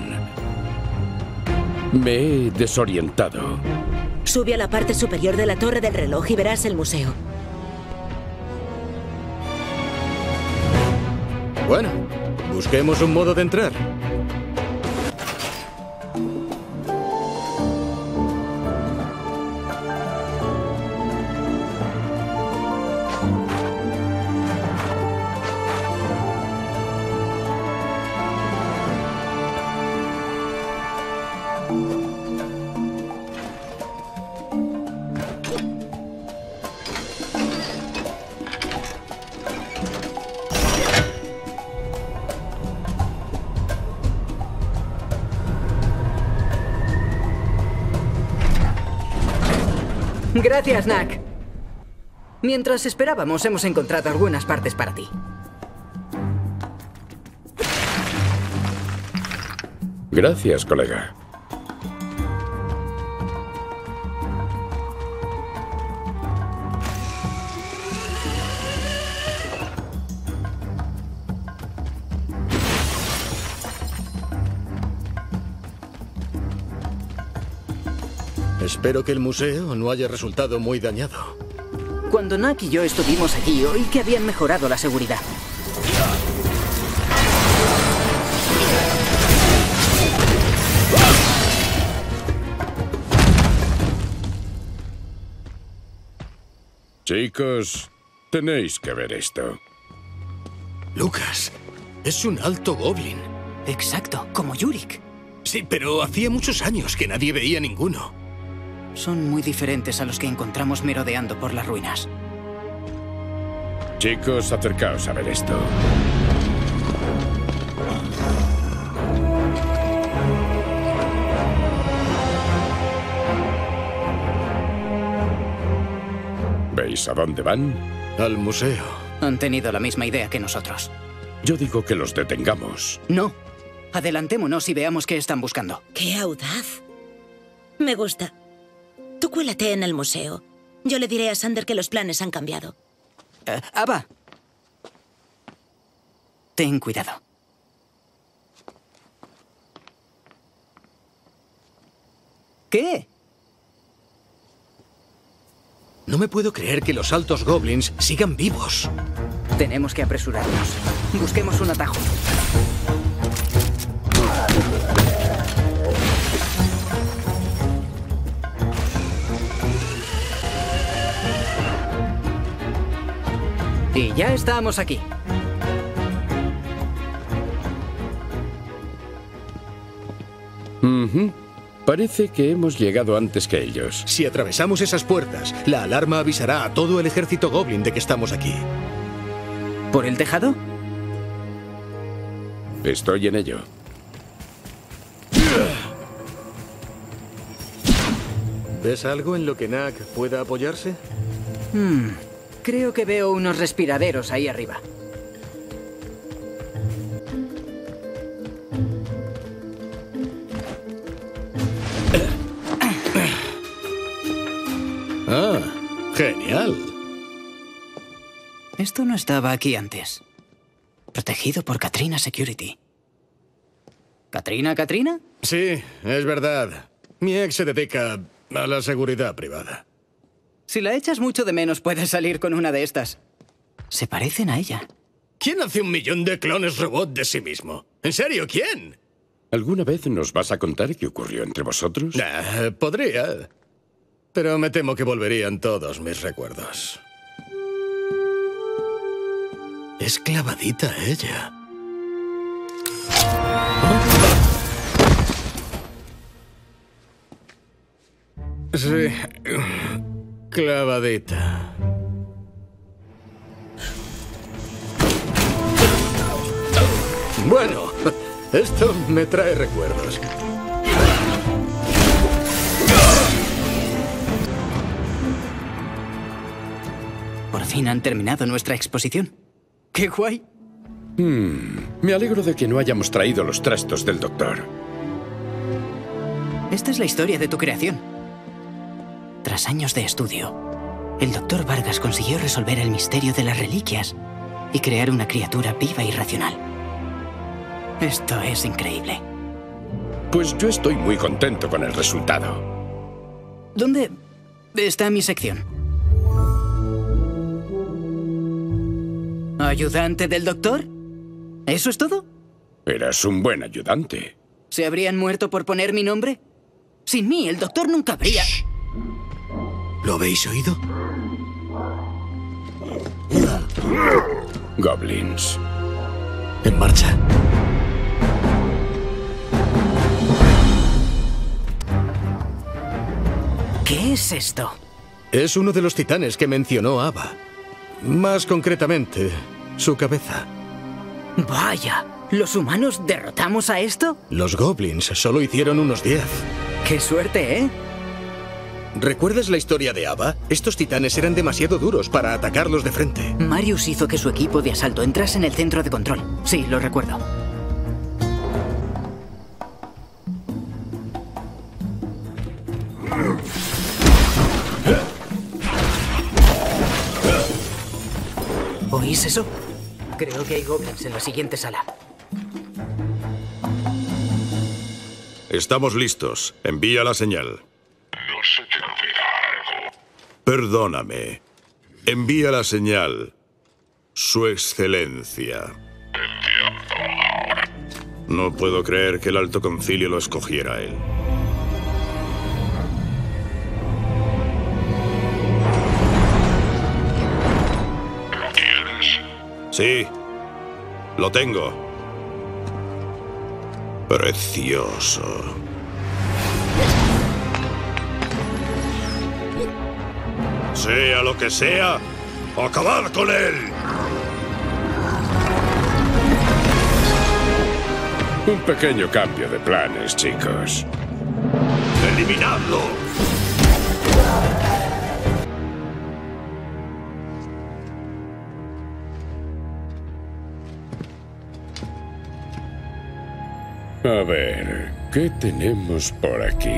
Me he desorientado. Sube a la parte superior de la torre del reloj y verás el museo. Bueno, busquemos un modo de entrar. Gracias, Knack. Mientras esperábamos, hemos encontrado algunas partes para ti. Gracias, colega. Espero que el museo no haya resultado muy dañado. Cuando Knack y yo estuvimos allí, oí que habían mejorado la seguridad. Chicos, tenéis que ver esto. Lucas, es un alto goblin. Exacto, como Yurik. Sí, pero hacía muchos años que nadie veía ninguno. Son muy diferentes a los que encontramos merodeando por las ruinas. Chicos, acercaos a ver esto. ¿Veis a dónde van? Al museo. Han tenido la misma idea que nosotros. Yo digo que los detengamos. No. Adelantémonos y veamos qué están buscando. ¡Qué audaz! Me gusta. Tú cuélate en el museo. Yo le diré a Sander que los planes han cambiado. Uh, Ava. Ten cuidado. ¿Qué? No me puedo creer que los altos goblins sigan vivos. Tenemos que apresurarnos. Busquemos un atajo. Y ya estamos aquí. Uh-huh. Parece que hemos llegado antes que ellos. Si atravesamos esas puertas, la alarma avisará a todo el ejército goblin de que estamos aquí. ¿Por el tejado? Estoy en ello. ¿Ves algo en lo que Knack pueda apoyarse? Hmm, creo que veo unos respiraderos ahí arriba. Ah, genial. Esto no estaba aquí antes. Protegido por Katrina Security. ¿Katrina, Katrina? Sí, es verdad. Mi ex se dedica a la seguridad privada. Si la echas mucho de menos, puedes salir con una de estas. Se parecen a ella. ¿Quién hace un millón de clones robot de sí mismo? ¿En serio, quién? ¿Alguna vez nos vas a contar qué ocurrió entre vosotros? Nah, podría. Pero me temo que volverían todos mis recuerdos. Es clavadita ella. Sí, clavadita. Bueno, esto me trae recuerdos. Por fin han terminado nuestra exposición. ¡Qué guay! Hmm, me alegro de que no hayamos traído los trastos del doctor. Esta es la historia de tu creación. Tras años de estudio, el doctor Vargas consiguió resolver el misterio de las reliquias y crear una criatura viva y racional. Esto es increíble. Pues yo estoy muy contento con el resultado. ¿Dónde está mi sección? ¿Ayudante del doctor? ¿Eso es todo? Eras un buen ayudante. ¿Se habrían muerto por poner mi nombre? Sin mí, el doctor nunca habría... Shh. ¿Lo habéis oído? Goblins. En marcha. ¿Qué es esto? Es uno de los titanes que mencionó Ava. Más concretamente, su cabeza. Vaya, ¿los humanos derrotamos a esto? Los goblins solo hicieron unos diez. ¡Qué suerte, eh! ¿Recuerdas la historia de Ava? Estos titanes eran demasiado duros para atacarlos de frente. Marius hizo que su equipo de asalto entrase en el centro de control. Sí, lo recuerdo. ¿Oís eso? Creo que hay goblins en la siguiente sala. Estamos listos. Envía la señal. No se te olvida algo. Perdóname. Envía la señal. Su Excelencia. Entiendo ahora. No puedo creer que el Alto Concilio lo escogiera a él. ¿Lo tienes? Sí. Lo tengo. Precioso. Sea lo que sea, ¡acabad con él! Un pequeño cambio de planes, chicos. ¡Eliminadlo! A ver, ¿qué tenemos por aquí?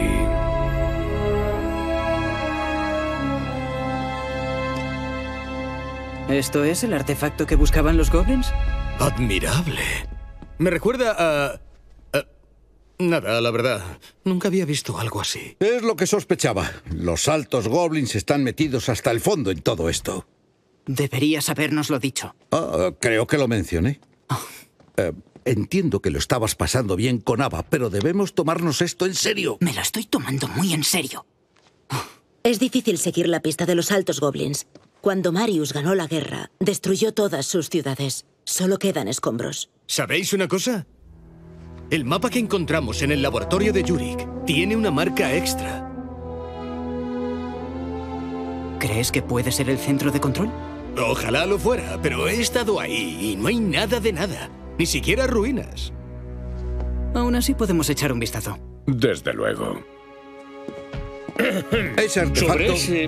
¿Esto es el artefacto que buscaban los goblins? Admirable. Me recuerda a... a... Nada, la verdad. Nunca había visto algo así. Es lo que sospechaba. Los altos goblins están metidos hasta el fondo en todo esto. Deberías habérnoslo dicho. Ah, creo que lo mencioné. Oh. Eh, entiendo que lo estabas pasando bien con Ava, pero debemos tomarnos esto en serio. Me lo estoy tomando muy en serio. Oh. Es difícil seguir la pista de los altos goblins. Cuando Marius ganó la guerra, destruyó todas sus ciudades. Solo quedan escombros. ¿Sabéis una cosa? El mapa que encontramos en el laboratorio de Yurik tiene una marca extra. ¿Crees que puede ser el centro de control? Ojalá lo fuera, pero he estado ahí y no hay nada de nada. Ni siquiera ruinas. Aún así podemos echar un vistazo. Desde luego. Ese artefacto... Sobre ese...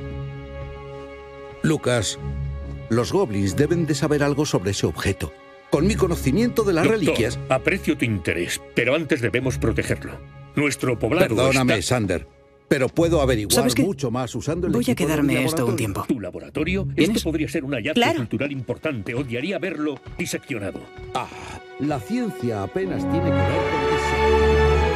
Lucas, los goblins deben de saber algo sobre ese objeto. Con mi conocimiento de las Doctor, reliquias... aprecio tu interés, pero antes debemos protegerlo. Nuestro poblado Perdóname, está... Sander, pero puedo averiguar ¿Sabes qué? mucho más usando el Voy a equipo de mi quedarme esto un laboratorio. tiempo. ¿Tu laboratorio? ¿Vienes? Esto podría ser un hallazgo Claro. cultural importante. Odiaría verlo diseccionado. Ah, la ciencia apenas tiene que ver con eso.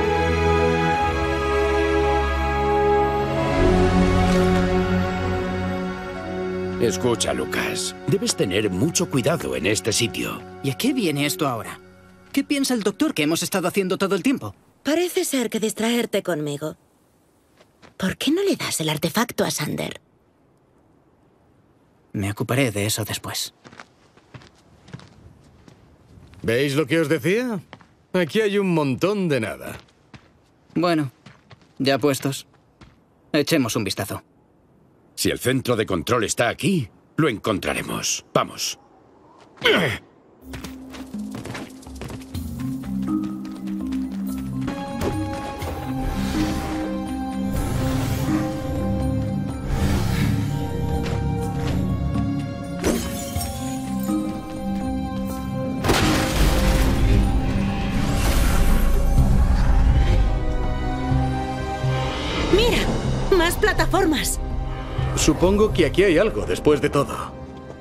Escucha, Lucas. Debes tener mucho cuidado en este sitio. ¿Y a qué viene esto ahora? ¿Qué piensa el doctor que hemos estado haciendo todo el tiempo? Parece ser que distraerte conmigo. ¿Por qué no le das el artefacto a Sander? Me ocuparé de eso después. ¿Veis lo que os decía? Aquí hay un montón de nada. Bueno, ya puestos. Echemos un vistazo. Si el centro de control está aquí, lo encontraremos. Vamos. ¡Mira! ¡Más plataformas! Supongo que aquí hay algo, después de todo.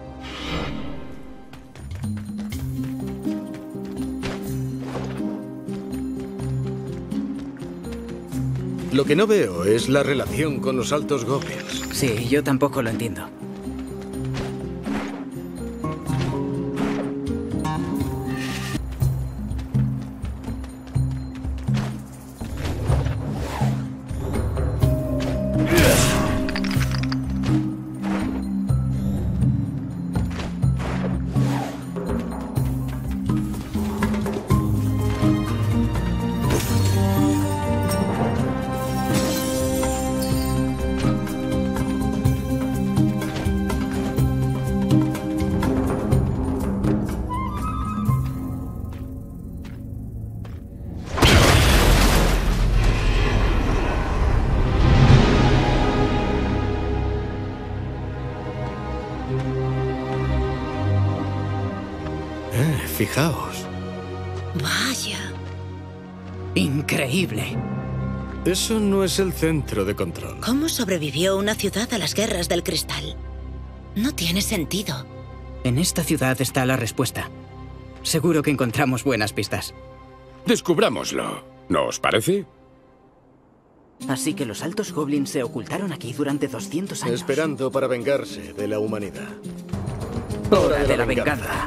Lo que no veo es la relación con los altos goblins. Sí, yo tampoco lo entiendo. Eh, fijaos. Vaya. Increíble. Eso no es el centro de control. ¿Cómo sobrevivió una ciudad a las guerras del cristal? No tiene sentido. En esta ciudad está la respuesta. Seguro que encontramos buenas pistas. Descubrámoslo. ¿No os parece? Así que los altos goblins se ocultaron aquí durante doscientos años. Esperando para vengarse de la humanidad. Hora de la venganza.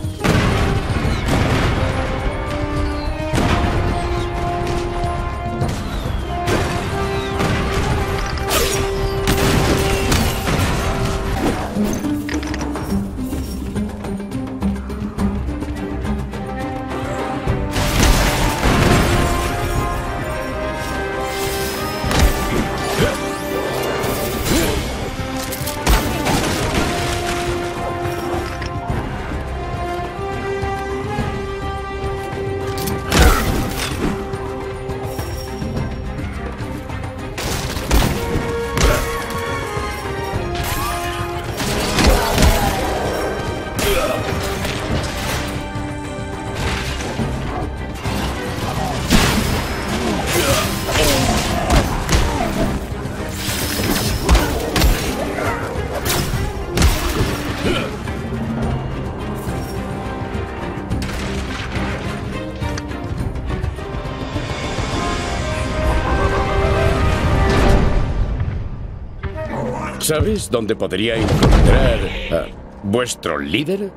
¿Sabes dónde podría encontrar a vuestro líder?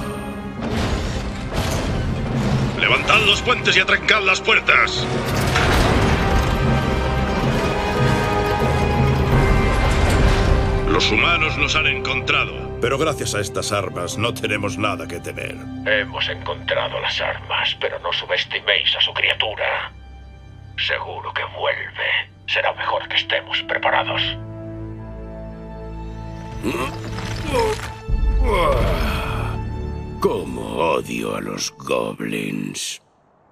¡Levantad los puentes y atrancad las puertas! los han encontrado. Pero gracias a estas armas no tenemos nada que temer. Hemos encontrado las armas, pero no subestiméis a su criatura. Seguro que vuelve. Será mejor que estemos preparados. Cómo odio a los goblins.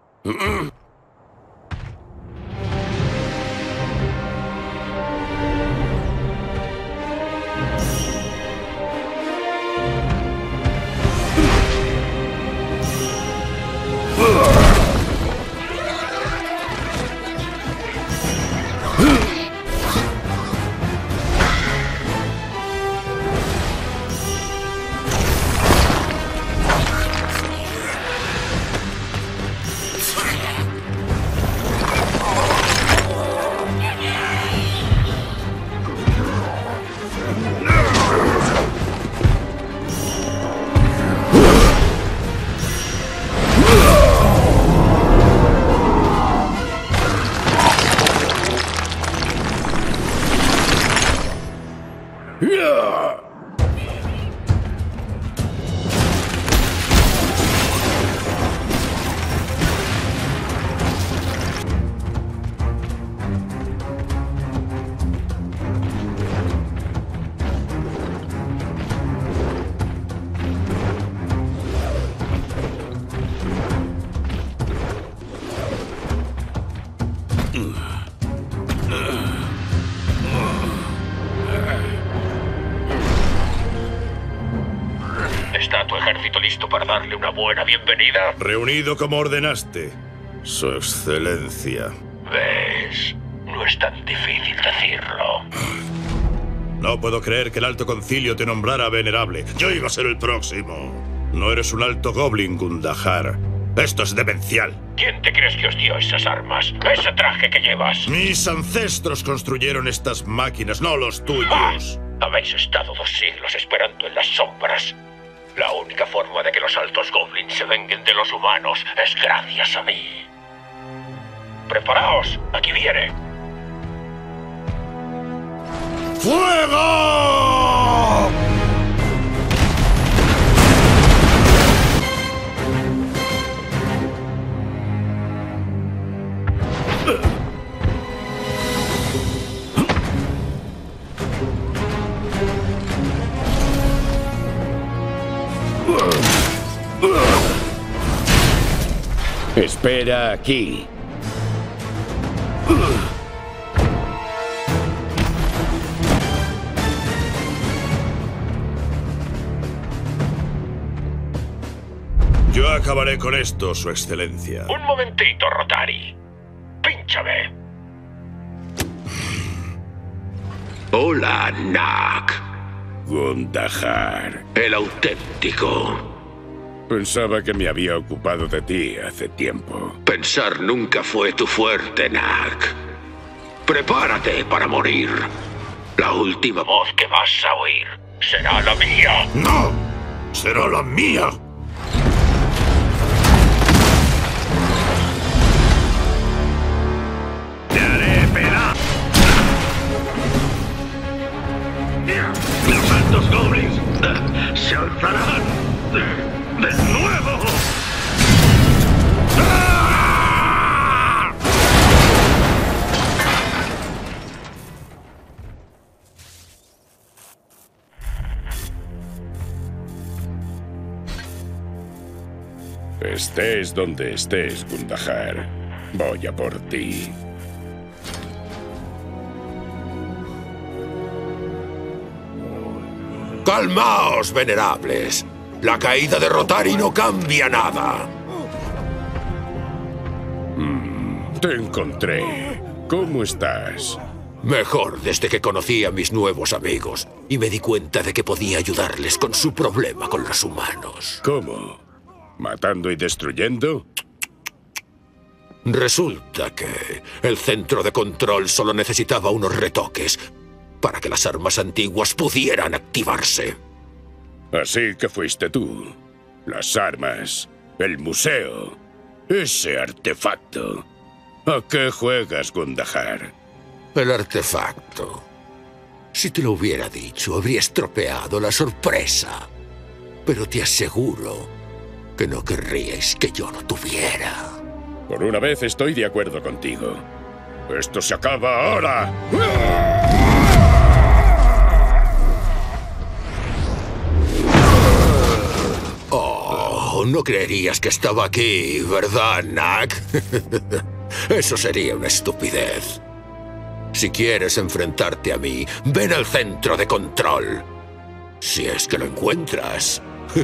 ¿Está tu ejército listo para darle una buena bienvenida? Reunido como ordenaste, Su Excelencia. ¿Ves? No es tan difícil decirlo. No puedo creer que el Alto Concilio te nombrara venerable. Yo iba a ser el próximo. No eres un alto goblin, Gundahar. Esto es demencial. ¿Quién te crees que os dio esas armas? ¿Ese traje que llevas? Mis ancestros construyeron estas máquinas, no los tuyos. Ah, habéis estado dos siglos esperando en las sombras. La única forma de que los altos goblins se venguen de los humanos es gracias a mí. Preparaos, aquí viene. ¡Fuego! Espera aquí. Yo acabaré con esto, Su Excelencia. Un momentito, Rotari. Pínchame. Hola, Nak. Gundahar. El auténtico. Pensaba que me había ocupado de ti hace tiempo. Pensar nunca fue tu fuerte, Nak. Prepárate para morir. La última voz que vas a oír será la mía. ¡No! ¡Será la mía! ¡Te haré pedazos! ¡Los altos goblins se alzarán de nuevo! Estés donde estés, Gundahar, voy a por ti. Calmaos, venerables. La caída de Rotari no cambia nada. Mm, te encontré. ¿Cómo estás? Mejor desde que conocí a mis nuevos amigos y me di cuenta de que podía ayudarles con su problema con los humanos. ¿Cómo? ¿Matando y destruyendo? Resulta que el centro de control solo necesitaba unos retoques para que las armas antiguas pudieran activarse. Así que fuiste tú. Las armas, el museo, ese artefacto. ¿A qué juegas, Gundahar? El artefacto Si te lo hubiera dicho, habría estropeado la sorpresa. Pero te aseguro que no querríais que yo lo tuviera. Por una vez estoy de acuerdo contigo. ¡Esto se acaba ahora! Oh, no creerías que estaba aquí, ¿verdad, Knack? Eso sería una estupidez. Si quieres enfrentarte a mí, ven al centro de control. Si es que lo encuentras.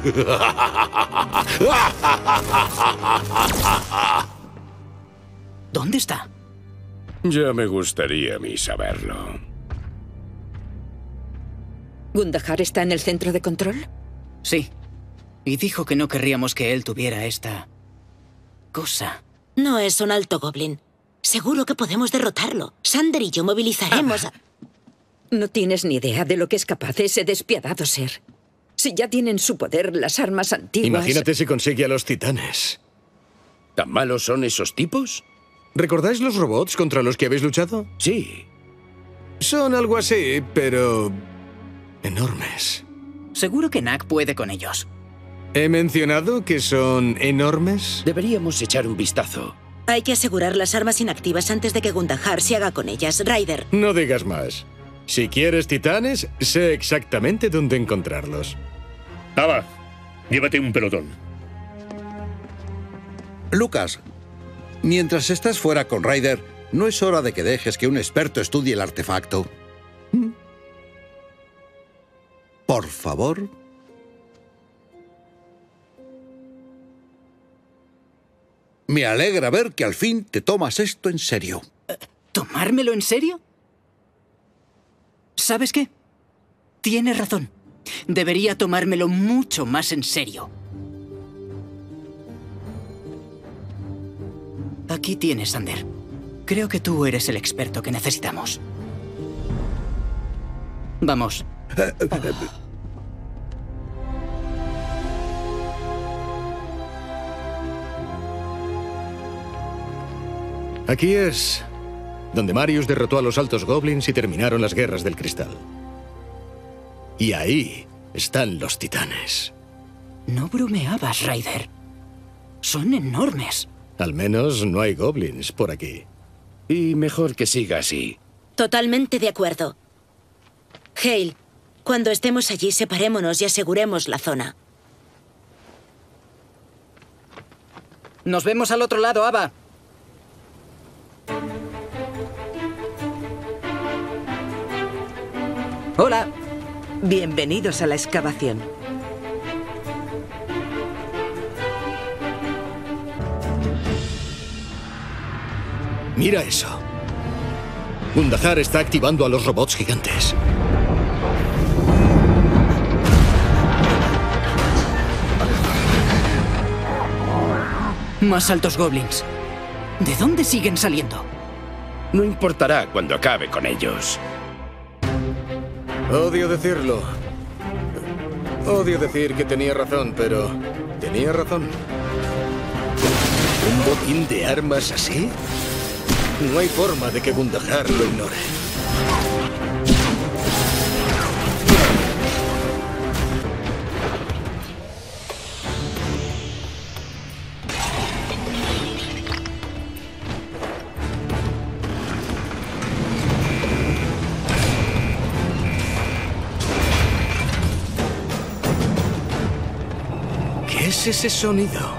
¿Dónde está? Ya me gustaría a mí saberlo. ¿Gundahar está en el centro de control? Sí. Y dijo que no querríamos que él tuviera esta... cosa. No es un alto goblin. Seguro que podemos derrotarlo. Sander y yo movilizaremos a... No tienes ni idea de lo que es capaz ese despiadado ser. Si ya tienen su poder las armas antiguas... Imagínate si consigue a los titanes. ¿Tan malos son esos tipos? ¿Recordáis los robots contra los que habéis luchado? Sí. Son algo así, pero... enormes. Seguro que Knack puede con ellos. ¿He mencionado que son enormes? Deberíamos echar un vistazo. Hay que asegurar las armas inactivas antes de que Gundahar se haga con ellas. Ryder. No digas más. Si quieres titanes, sé exactamente dónde encontrarlos. Ava, llévate un pelotón. Lucas, mientras estás fuera con Ryder, ¿no es hora de que dejes que un experto estudie el artefacto? ¿Mm? Por favor. Me alegra ver que al fin te tomas esto en serio. ¿Tomármelo en serio? ¿Sabes qué? Tienes razón. Debería tomármelo mucho más en serio. Aquí tienes, Sander. Creo que tú eres el experto que necesitamos. Vamos. Aquí es donde Marius derrotó a los altos goblins y terminaron las guerras del cristal. Y ahí están los titanes. No bromeabas, Ryder. Son enormes. Al menos no hay goblins por aquí. Y mejor que siga así. Totalmente de acuerdo. Hale, cuando estemos allí, separémonos y aseguremos la zona. Nos vemos al otro lado, Ava. Hola. Bienvenidos a la excavación. Mira eso. Gundahar está activando a los robots gigantes. Más altos goblins. ¿De dónde siguen saliendo? No importará cuando acabe con ellos. Odio decirlo. Odio decir que tenía razón, pero... tenía razón. ¿Un botín de armas así? No hay forma de que Gundahar lo ignore. ¿Qué es ese sonido?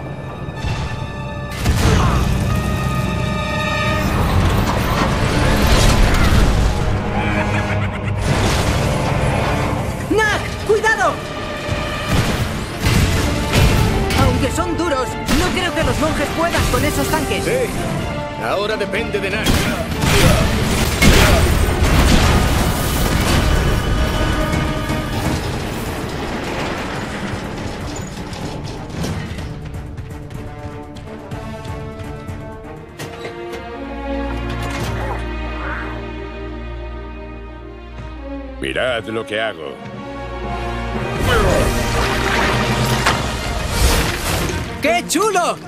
¡Cuidado! Aunque son duros, no creo que los monjes puedan con esos tanques. Sí, ahora depende de Knack. Mirad lo que hago. ¡Qué chulo!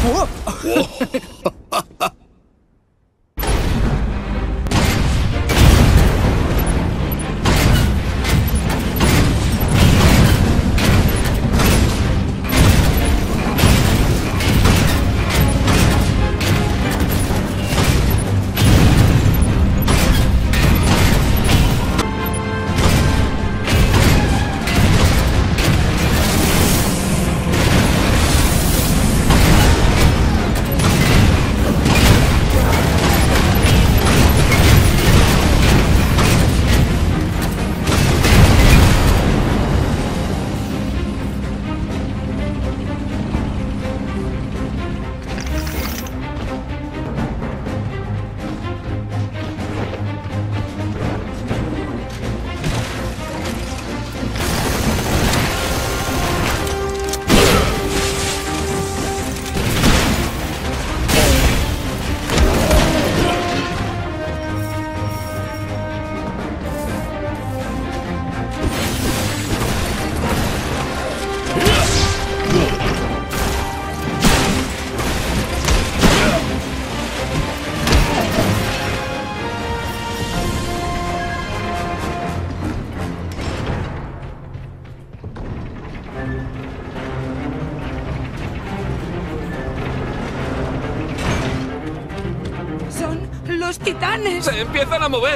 ¡Los titanes! ¡Se empiezan a mover!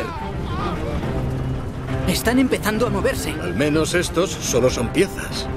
Están empezando a moverse. Al menos estos solo son piezas.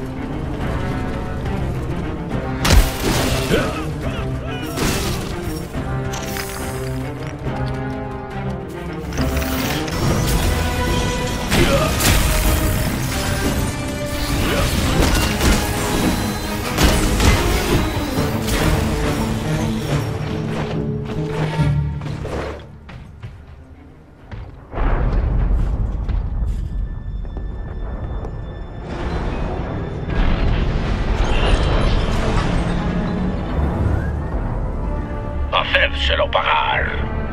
Hacédselo pagar.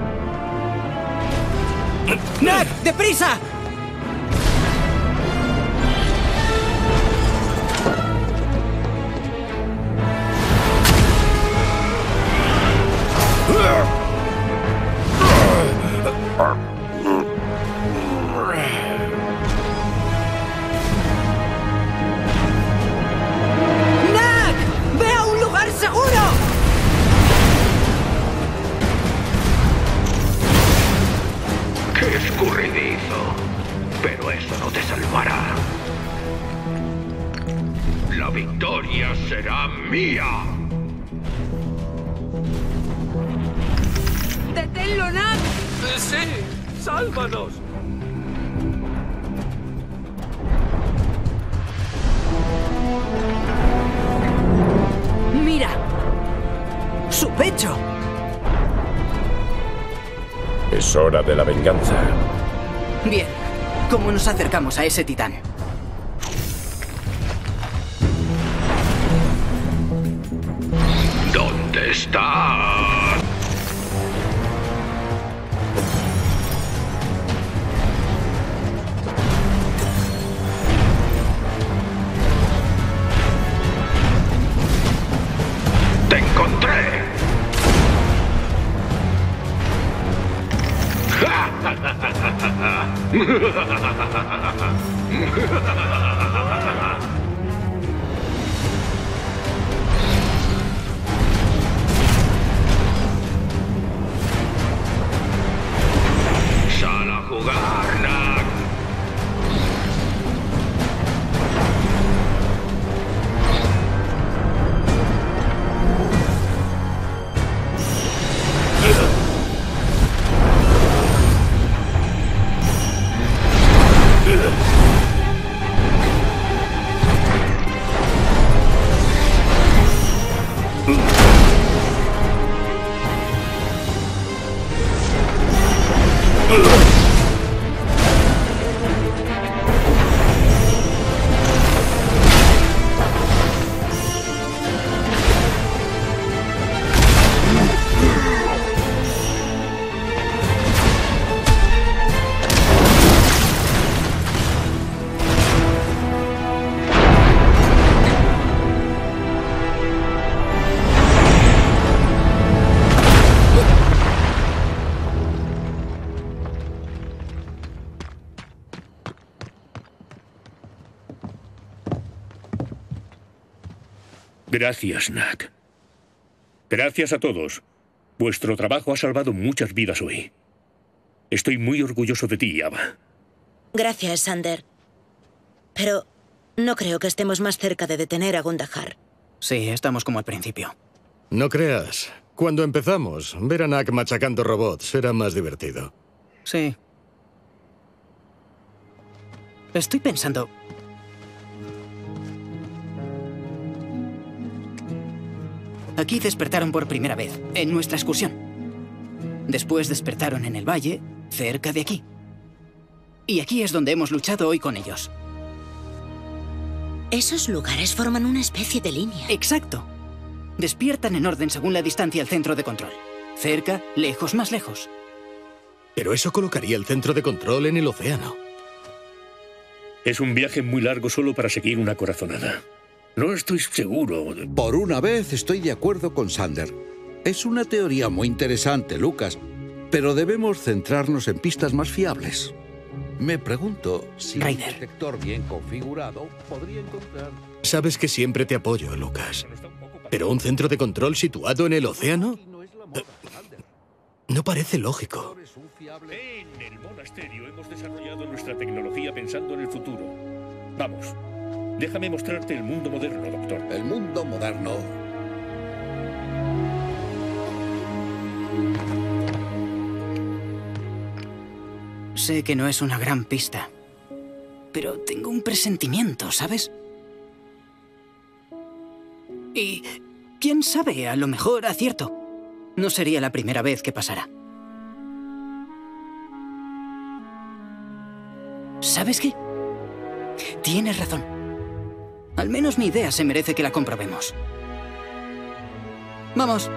¡Nag! ¡Deprisa! ¡Nag! ¡Ve a un lugar seguro! ¡Qué escurridizo! Pero eso no te salvará. La victoria será mía. ¡Deténlo, Nag! ¡Sí! ¡Sálvanos! ¡Mira! ¡Su pecho! Es hora de la venganza. Bien. ¿Cómo nos acercamos a ese titán? ¿Dónde está? ¡Te encontré! ¡Sal a jugar, Nag! Gracias, Knack. Gracias a todos. Vuestro trabajo ha salvado muchas vidas hoy. Estoy muy orgulloso de ti, Ava. Gracias, Sander. Pero no creo que estemos más cerca de detener a Gundahar. Sí, estamos como al principio. No creas. Cuando empezamos, ver a Knack machacando robots era más divertido. Sí. Estoy pensando... Aquí despertaron por primera vez, en nuestra excursión. Después despertaron en el valle, cerca de aquí. Y aquí es donde hemos luchado hoy con ellos. Esos lugares forman una especie de línea. Exacto. Despiertan en orden según la distancia al centro de control. Cerca, lejos, más lejos. Pero eso colocaría el centro de control en el océano. Es un viaje muy largo solo para seguir una corazonada. No estoy seguro. Por una vez estoy de acuerdo con Sander. Es una teoría muy interesante, Lucas, pero debemos centrarnos en pistas más fiables. Me pregunto si un detector bien configurado podría encontrar... Sabes que siempre te apoyo, Lucas. ¿Pero un centro de control situado en el océano? Eh, no parece lógico. En el monasterio hemos desarrollado nuestra tecnología pensando en el futuro. Vamos, déjame mostrarte el mundo moderno, doctor. El mundo moderno. Sé que no es una gran pista, pero tengo un presentimiento, ¿sabes? Y quién sabe, a lo mejor acierto. No sería la primera vez que pasara. ¿Sabes qué? Tienes razón. Al menos mi idea se merece que la comprobemos. Vamos.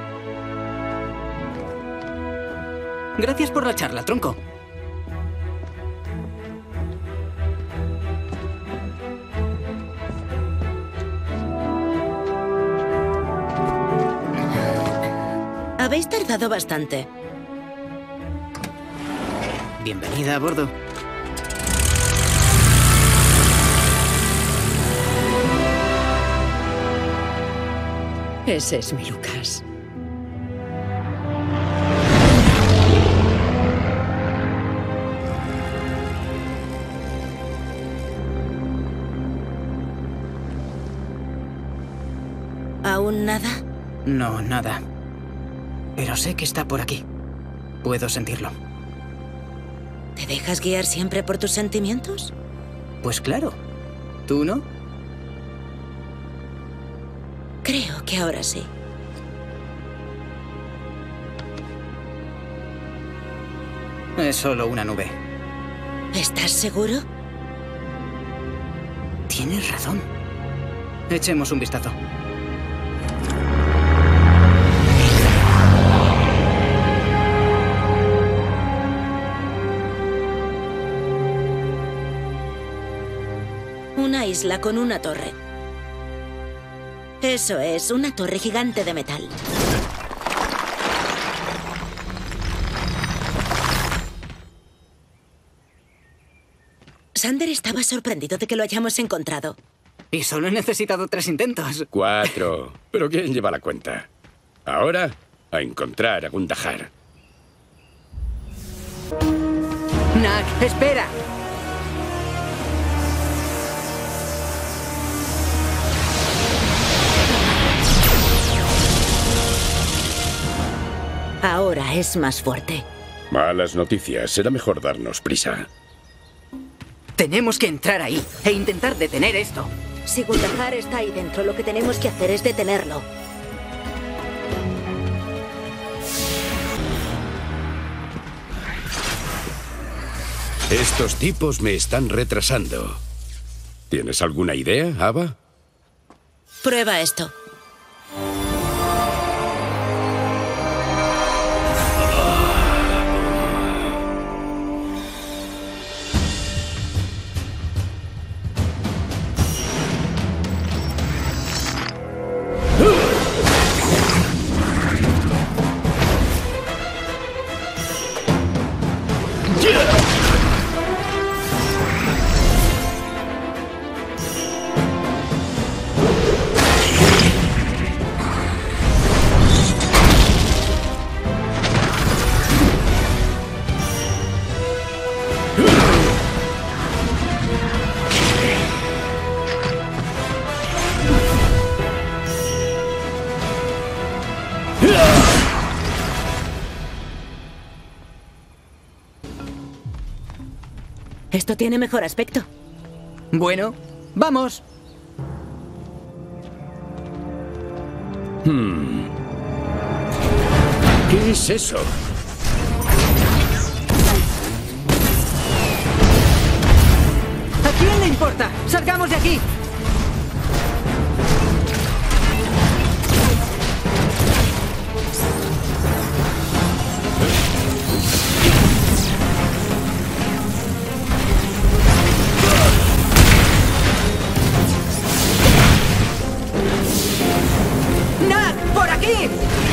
Gracias por la charla, tronco. Habéis tardado bastante. Bienvenida a bordo. Ese es mi Lucas. ¿Aún nada? No, nada. Pero sé que está por aquí. Puedo sentirlo. ¿Te dejas guiar siempre por tus sentimientos? Pues claro. ¿Tú no? Creo que ahora sí. Es solo una nube. ¿Estás seguro? Tienes razón. Echemos un vistazo. Una isla con una torre. Eso es, una torre gigante de metal. Sander estaba sorprendido de que lo hayamos encontrado. Y solo he necesitado tres intentos. Cuatro. ¿Pero quién lleva la cuenta? Ahora, a encontrar a Gundahar. Knack, espera. Ahora es más fuerte. Malas noticias. Será mejor darnos prisa. Tenemos que entrar ahí e intentar detener esto. Si Gundahar está ahí dentro, lo que tenemos que hacer es detenerlo. Estos tipos me están retrasando. ¿Tienes alguna idea, Ava? Prueba esto. Esto tiene mejor aspecto. Bueno, vamos. Hmm. ¿Qué es eso? ¿A quién le importa? ¡Salgamos de aquí! ¡Nat! ¡Por aquí!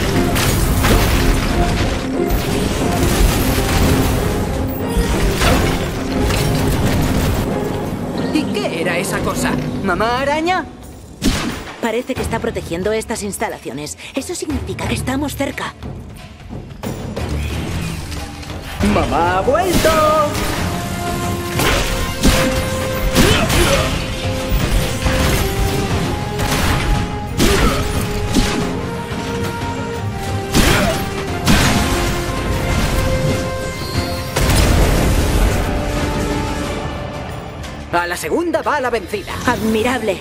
¿Y qué era esa cosa? ¿Mamá araña? Parece que está protegiendo estas instalaciones. Eso significa que estamos cerca. ¡Mamá ha vuelto! A la segunda va la vencida. Admirable.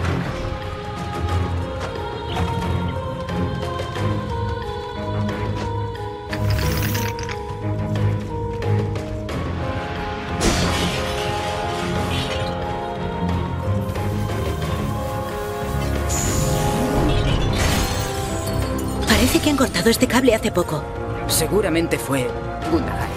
Parece que han cortado este cable hace poco. Seguramente fue Gundahar.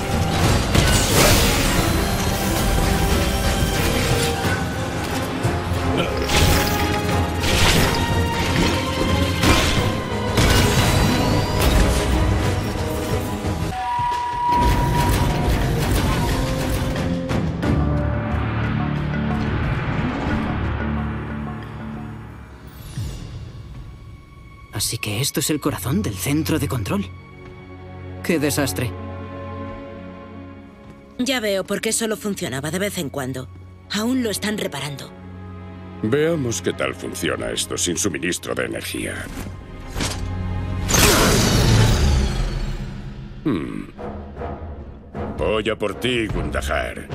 Así que esto es el corazón del centro de control. ¡Qué desastre! Ya veo por qué solo funcionaba de vez en cuando. Aún lo están reparando. Veamos qué tal funciona esto sin suministro de energía. Hmm. Voy a por ti, Gundahar.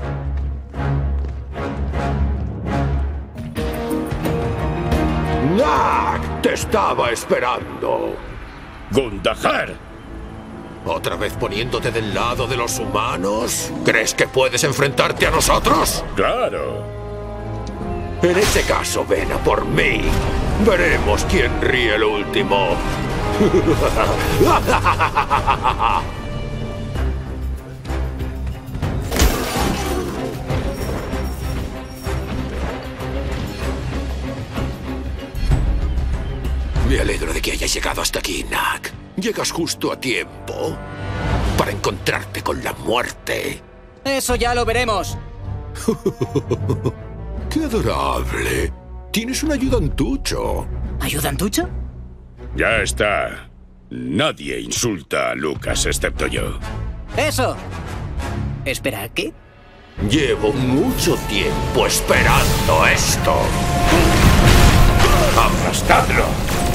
¡Nack! ¡Te estaba esperando! ¡Gundahar! ¿Otra vez poniéndote del lado de los humanos? ¿Crees que puedes enfrentarte a nosotros? ¡Claro! En ese caso, ven a por mí. Veremos quién ríe el último. Me alegro de que hayas llegado hasta aquí, Nack. Llegas justo a tiempo para encontrarte con la muerte. Eso ya lo veremos. ¡Qué adorable! Tienes un ayudantucho. ¿Ayudantucho? Ya está. Nadie insulta a Lucas excepto yo. ¡Eso! Espera, ¿qué? Llevo mucho tiempo esperando esto. ¡Aplastadlo!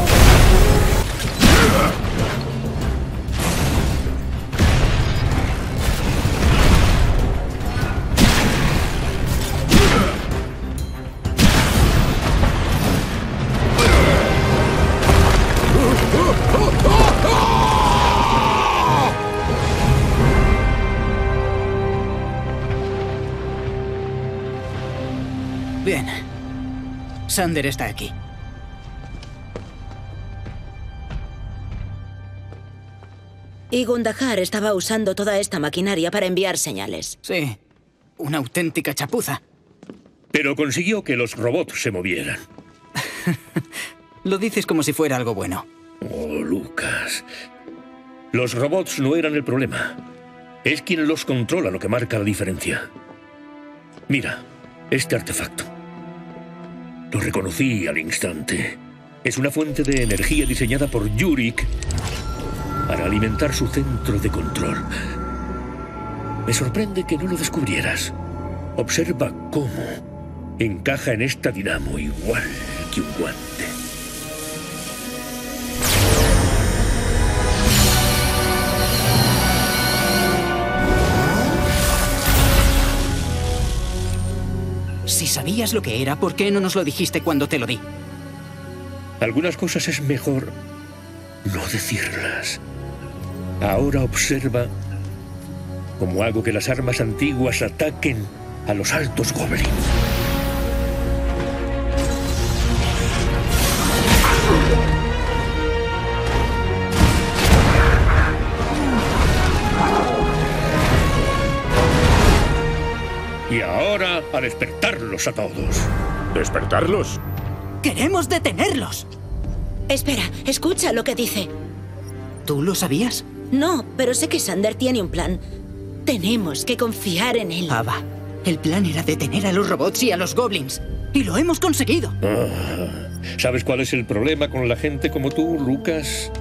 Bien. Sander está aquí. Y Gundahar estaba usando toda esta maquinaria para enviar señales. Sí, una auténtica chapuza. Pero consiguió que los robots se movieran. Lo dices como si fuera algo bueno. Oh, Lucas. Los robots no eran el problema. Es quien los controla lo que marca la diferencia. Mira, este artefacto. Lo reconocí al instante. Es una fuente de energía diseñada por Yurik para alimentar su centro de control. Me sorprende que no lo descubrieras. Observa cómo encaja en esta dinamo igual que un guante. Si sabías lo que era, ¿por qué no nos lo dijiste cuando te lo di? Algunas cosas es mejor no decirlas. Ahora observa cómo hago que las armas antiguas ataquen a los altos goblins. Y ahora a despertarlos a todos. ¿Despertarlos? ¡Queremos detenerlos! Espera, escucha lo que dice. ¿Tú lo sabías? No, pero sé que Sander tiene un plan. Tenemos que confiar en él. Ava, el plan era detener a los robots y a los goblins. Y lo hemos conseguido. Ah, ¿sabes cuál es el problema con la gente como tú, Lucas?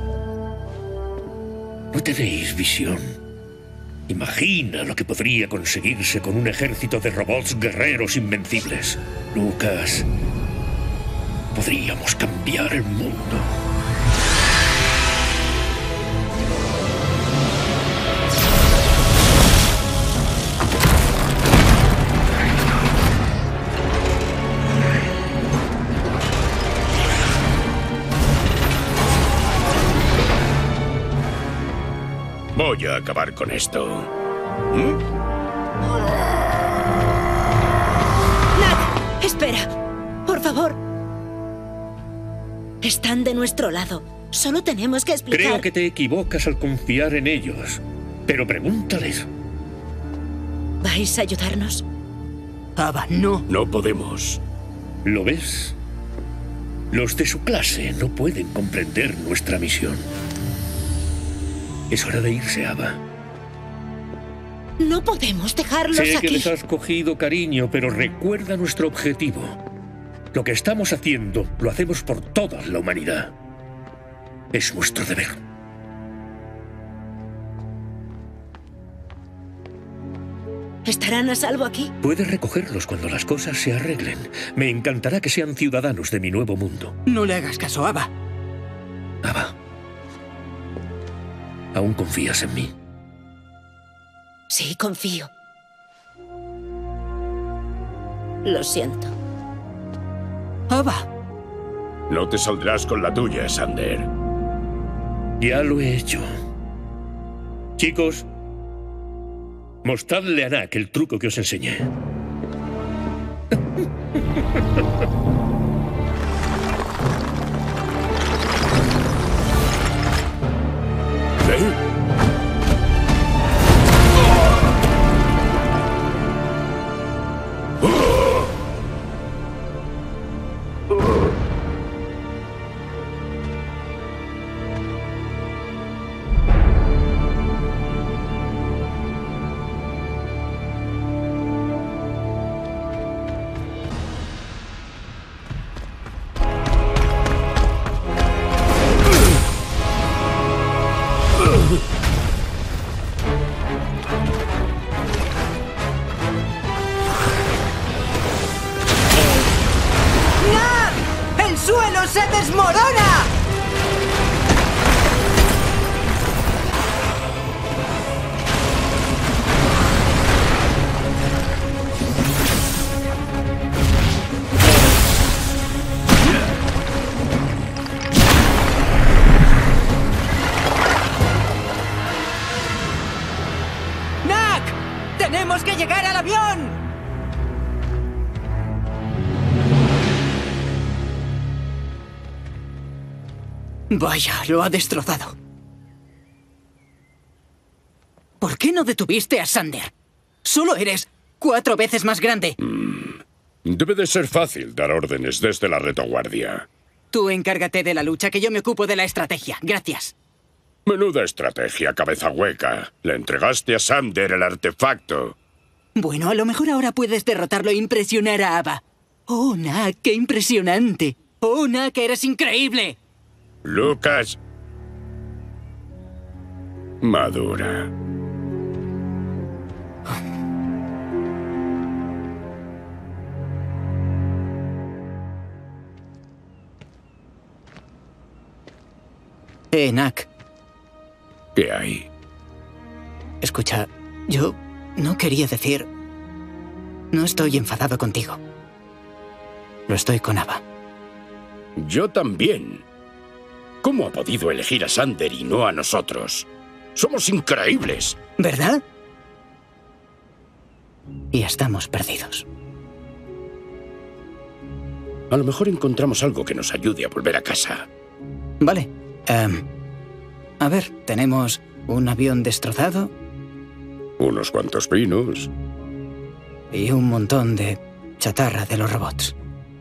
No tenéis visión. Imagina lo que podría conseguirse con un ejército de robots guerreros invencibles. Lucas, podríamos cambiar el mundo. Voy a acabar con esto. ¿Mm? Nada, espera. Por favor. Están de nuestro lado. Solo tenemos que explicar... Creo que te equivocas al confiar en ellos. Pero pregúntales. ¿Vais a ayudarnos? Ava, no. No podemos. ¿Lo ves? Los de su clase no pueden comprender nuestra misión. Es hora de irse, Ava. No podemos dejarlos sé aquí. que les has cogido cariño, pero recuerda nuestro objetivo. Lo que estamos haciendo lo hacemos por toda la humanidad. Es nuestro deber. ¿Estarán a salvo aquí? Puedes recogerlos cuando las cosas se arreglen. Me encantará que sean ciudadanos de mi nuevo mundo. No le hagas caso, Ava. Ava. ¿Aún confías en mí? Sí, confío. Lo siento. Ava. No te saldrás con la tuya, Sander. Ya lo he hecho. Chicos, mostradle a Nak el truco que os enseñé. ¿Eh? ¡Se desmorona! ¡Nak! ¡Tenemos que llegar al avión! Vaya, lo ha destrozado. ¿Por qué no detuviste a Sander? Solo eres cuatro veces más grande. Mm, debe de ser fácil dar órdenes desde la retaguardia. Tú encárgate de la lucha, que yo me ocupo de la estrategia. Gracias. Menuda estrategia, cabeza hueca. Le entregaste a Sander el artefacto. Bueno, a lo mejor ahora puedes derrotarlo e impresionar a Ava. ¡Oh, Nak, qué impresionante! ¡Oh, Nak, eres increíble! Lucas. Madura. Eh, Nak. ¿Qué hay? Escucha, yo no quería decir... No estoy enfadado contigo. Lo estoy con Ava. Yo también. ¿Cómo ha podido elegir a Sander y no a nosotros? Somos increíbles. ¿Verdad? Y estamos perdidos. A lo mejor encontramos algo que nos ayude a volver a casa. Vale. Um, a ver, tenemos un avión destrozado. Unos cuantos pinos. Y un montón de chatarra de los robots.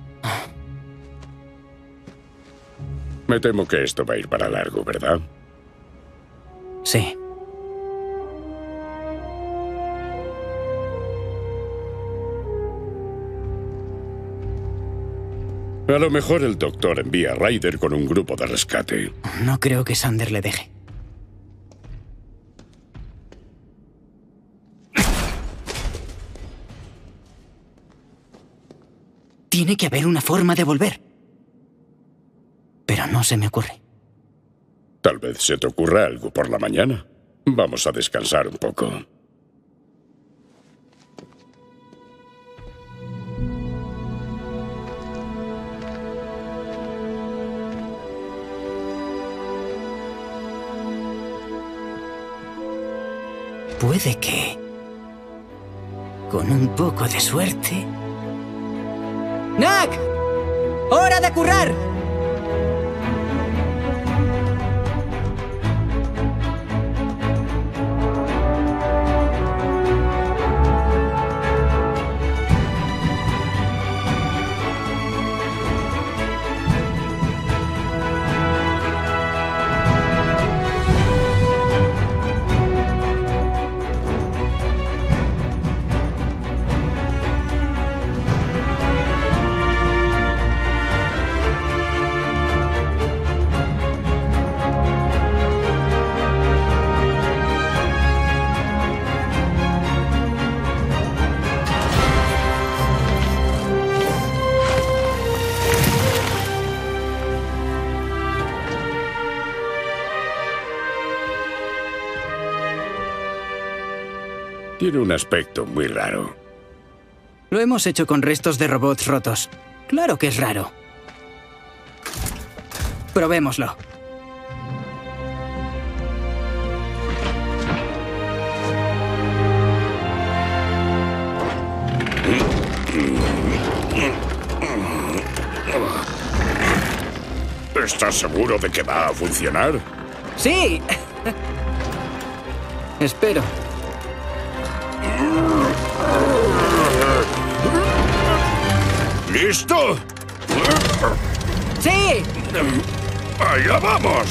Me temo que esto va a ir para largo, ¿verdad? Sí. A lo mejor el doctor envía a Ryder con un grupo de rescate. No creo que Sander le deje. Tiene que haber una forma de volver. Pero no se me ocurre. Tal vez se te ocurra algo por la mañana. Vamos a descansar un poco. Puede que, con un poco de suerte... ¡Nack! ¡Hora de currar! Tiene un aspecto muy raro. Lo hemos hecho con restos de robots rotos. Claro que es raro. Probémoslo. ¿Estás seguro de que va a funcionar? ¡Sí! Espero. ¿Listo? ¡Sí! ¡Allá vamos!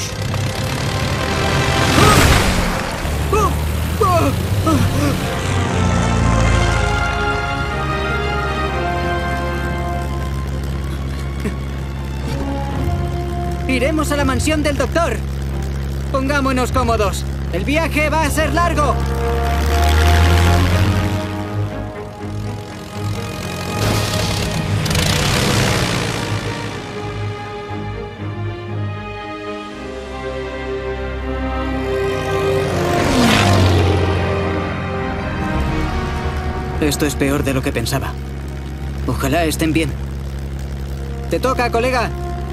Iremos a la mansión del doctor. Pongámonos cómodos. El viaje va a ser largo. Esto es peor de lo que pensaba. Ojalá estén bien. ¡Te toca, colega!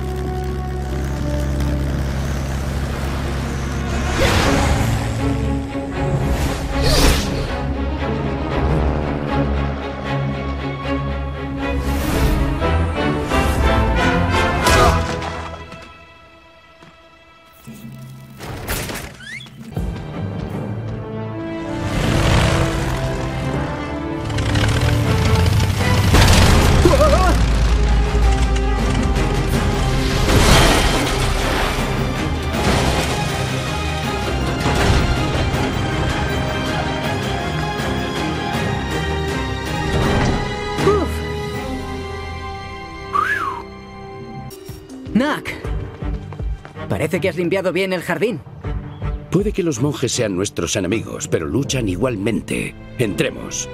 Nack, parece que has limpiado bien el jardín. Puede que los monjes sean nuestros enemigos, pero luchan igualmente. Entremos.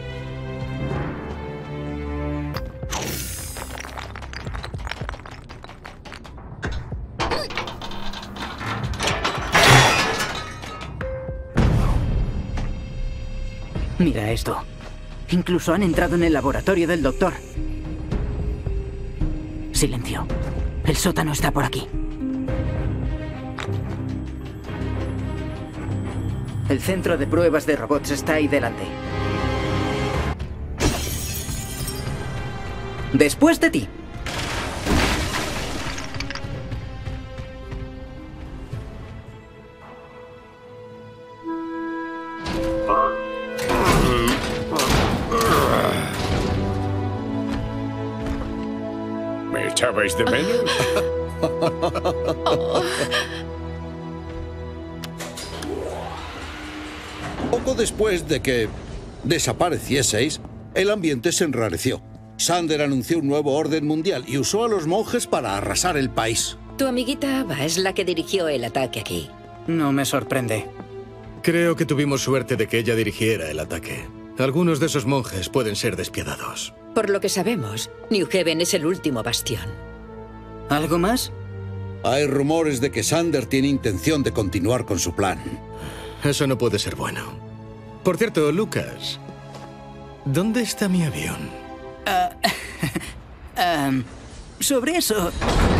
Mira esto. Incluso han entrado en el laboratorio del doctor. Silencio. El sótano está por aquí. El centro de pruebas de robots está ahí delante. Después de ti. ¿Me echabais de menos? Poco después de que desaparecieseis, el ambiente se enrareció. Sander anunció un nuevo orden mundial y usó a los monjes para arrasar el país. Tu amiguita Ava es la que dirigió el ataque aquí. No me sorprende. Creo que tuvimos suerte de que ella dirigiera el ataque. Algunos de esos monjes pueden ser despiadados. Por lo que sabemos, New Haven es el último bastión. ¿Algo más? Hay rumores de que Sander tiene intención de continuar con su plan. Eso no puede ser bueno. Por cierto, Lucas, ¿dónde está mi avión? Uh, um, sobre eso...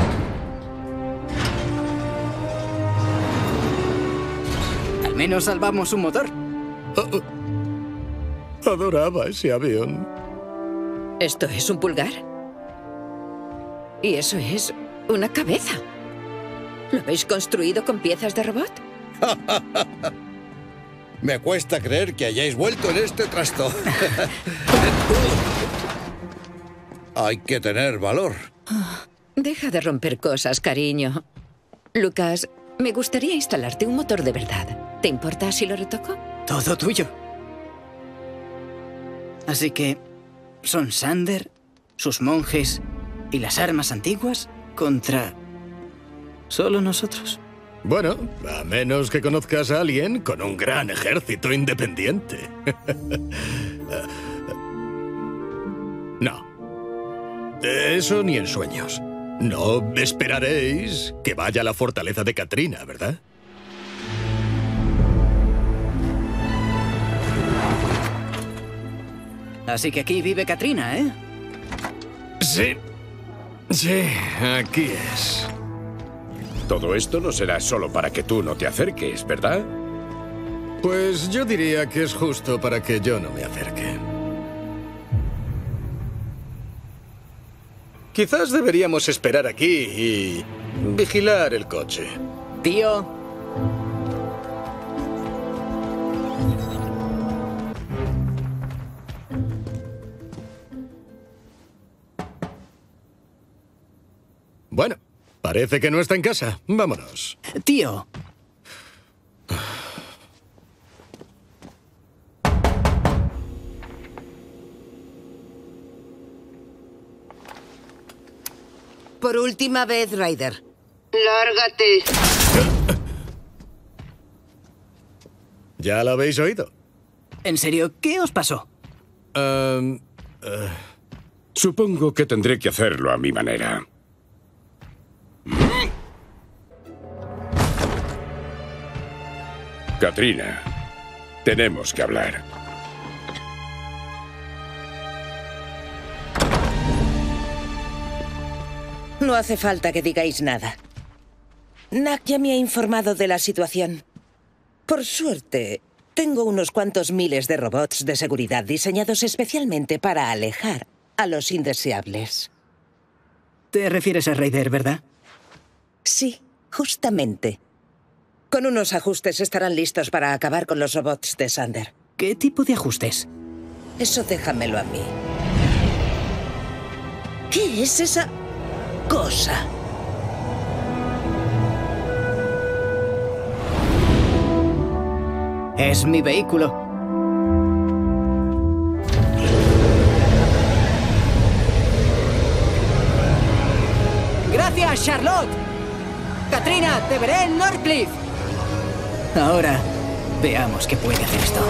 Al menos salvamos un motor. Oh, oh. Adoraba ese avión. ¿Esto es un pulgar? Y eso es una cabeza. ¿Lo habéis construido con piezas de robot? Me cuesta creer que hayáis vuelto en este trasto. Hay que tener valor. Deja de romper cosas, cariño. Lucas, me gustaría instalarte un motor de verdad. ¿Te importa si lo retoco? Todo tuyo. Así que son Sander, sus monjes y las armas antiguas contra solo nosotros. Bueno, a menos que conozcas a alguien con un gran ejército independiente. No. Eso ni en sueños. No esperaréis que vaya a la fortaleza de Katrina, ¿verdad? Así que aquí vive Katrina, ¿eh? Sí. Sí, aquí es. Todo esto no será solo para que tú no te acerques, ¿verdad? Pues yo diría que es justo para que yo no me acerque. Quizás deberíamos esperar aquí y vigilar el coche. Tío. Bueno, parece que no está en casa. Vámonos. Tío. Por última vez, Ryder. ¡Lárgate! ¿Ya lo habéis oído? ¿En serio? ¿Qué os pasó? Um, uh... Supongo que tendré que hacerlo a mi manera. Katrina, tenemos que hablar. No hace falta que digáis nada. Nak ya me ha informado de la situación. Por suerte, tengo unos cuantos miles de robots de seguridad diseñados especialmente para alejar a los indeseables. Te refieres a Ryder, ¿verdad? Sí, justamente. Con unos ajustes estarán listos para acabar con los robots de Sander. ¿Qué tipo de ajustes? Eso déjamelo a mí. ¿Qué es esa cosa? Es mi vehículo. ¡Gracias, Charlotte! ¡Katrina, te veré en Northcliffe! Ahora, veamos qué puede hacer esto.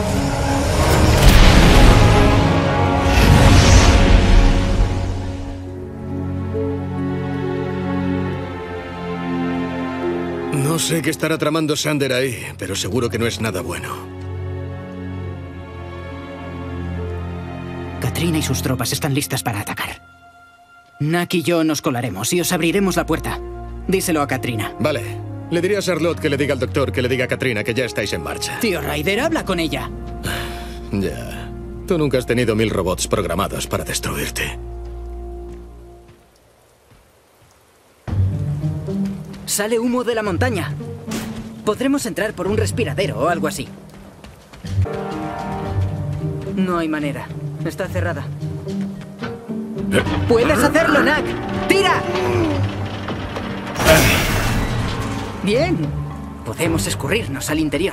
No sé qué estará tramando Sander ahí, pero seguro que no es nada bueno. Katrina y sus tropas están listas para atacar. Nak y yo nos colaremos y os abriremos la puerta. Díselo a Katrina. Vale. Le diré a Charlotte que le diga al doctor que le diga a Katrina que ya estáis en marcha. Tío Ryder, habla con ella. Ya. Tú nunca has tenido mil robots programados para destruirte. Sale humo de la montaña. Podremos entrar por un respiradero o algo así. No hay manera. Está cerrada. ¡Puedes hacerlo, Nak! ¡Tira! Bien. Podemos escurrirnos al interior.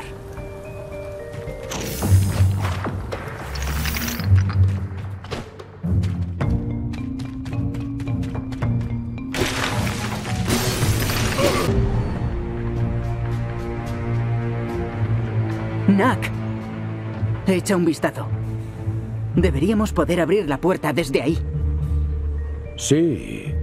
Nak, echa un vistazo. Deberíamos poder abrir la puerta desde ahí. Sí.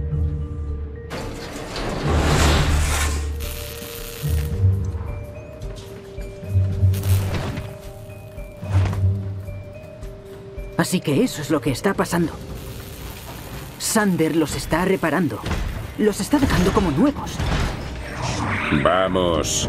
Así que eso es lo que está pasando. Sander los está reparando. Los está dejando como nuevos. Vamos.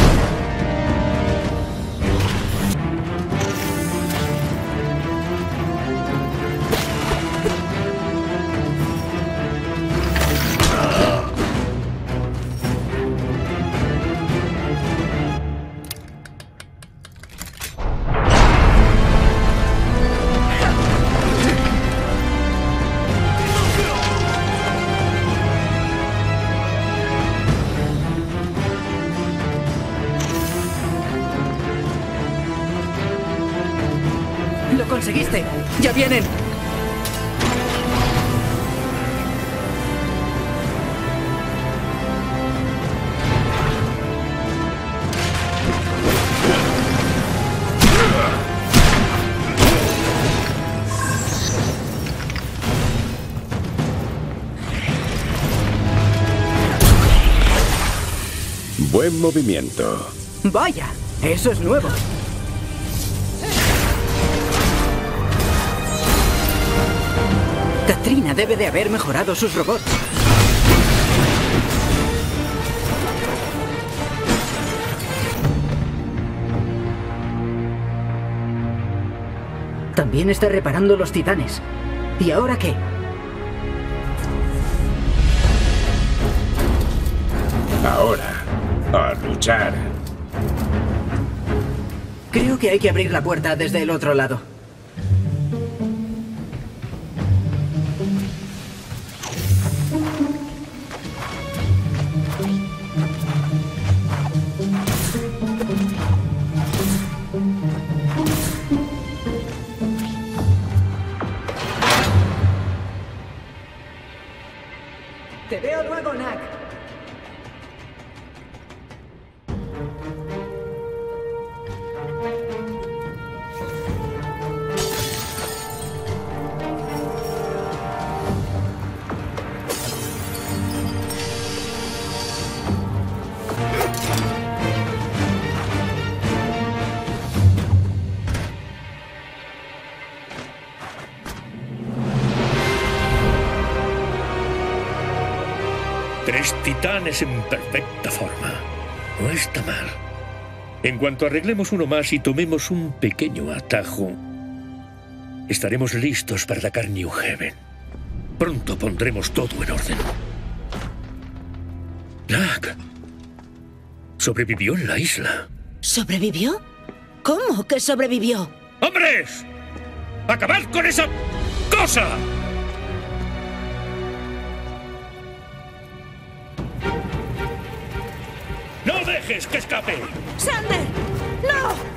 ¡Lo conseguiste! ¡Ya vienen! Buen movimiento. ¡Vaya! Eso es nuevo. Katrina debe de haber mejorado sus robots. También está reparando los titanes. ¿Y ahora qué? Ahora, a luchar. Creo que hay que abrir la puerta desde el otro lado. Te veo luego, Nak. Tres titanes en perfecta forma. No está mal. En cuanto arreglemos uno más y tomemos un pequeño atajo, estaremos listos para atacar New Haven. Pronto pondremos todo en orden. Nak sobrevivió en la isla. ¿Sobrevivió? ¿Cómo que sobrevivió? ¡Hombres! ¡Acabad con esa cosa! ¡No dejes que escape! ¡Sander! ¡No!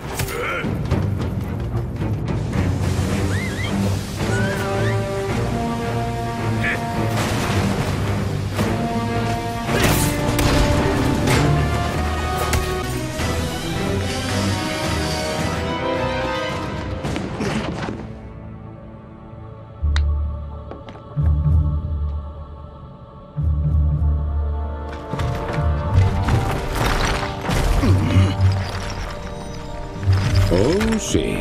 Oh, sí.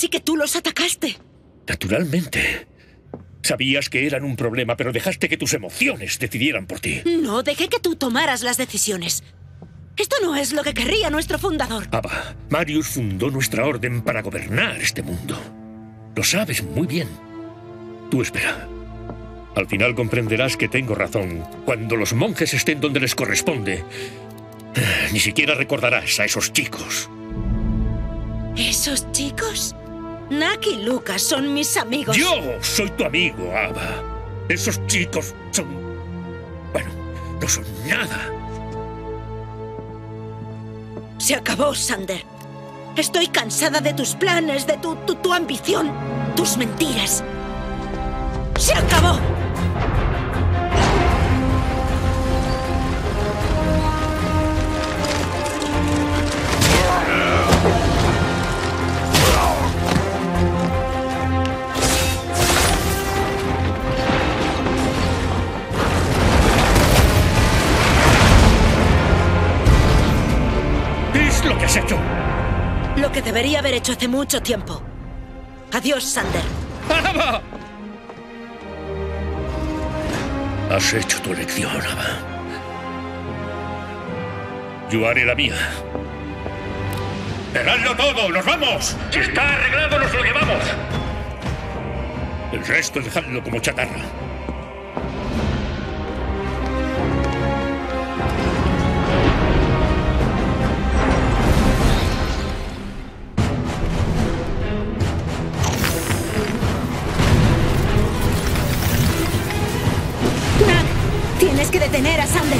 Así que tú los atacaste. Naturalmente. Sabías que eran un problema, pero dejaste que tus emociones decidieran por ti. No, dejé que tú tomaras las decisiones. Esto no es lo que querría nuestro fundador. Ava, Marius fundó nuestra orden para gobernar este mundo. Lo sabes muy bien. Tú espera. Al final comprenderás que tengo razón. Cuando los monjes estén donde les corresponde, ni siquiera recordarás a esos chicos. ¿Esos chicos? Nak y Lucas son mis amigos. Yo soy tu amigo, Ava. Esos chicos son... bueno, no son nada. Se acabó, Sander. Estoy cansada de tus planes, de tu, tu, tu ambición, tus mentiras. ¡Se acabó! ¿Qué es lo que has hecho? Lo que debería haber hecho hace mucho tiempo. Adiós, Sander. ¡Ava! Has hecho tu elección, Ava. Yo haré la mía. ¡Pegadlo todo! ¡Nos vamos! ¡Si está arreglado, nos lo llevamos! El resto dejadlo como chatarra. Tienes que detener a Sander.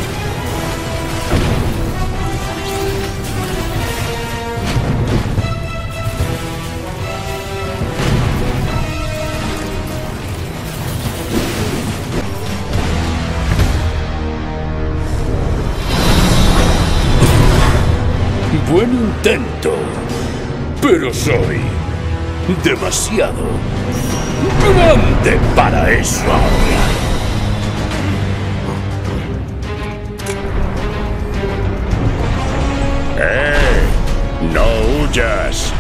Buen intento, pero soy demasiado grande para eso. ¡Eh! ¡No huyas!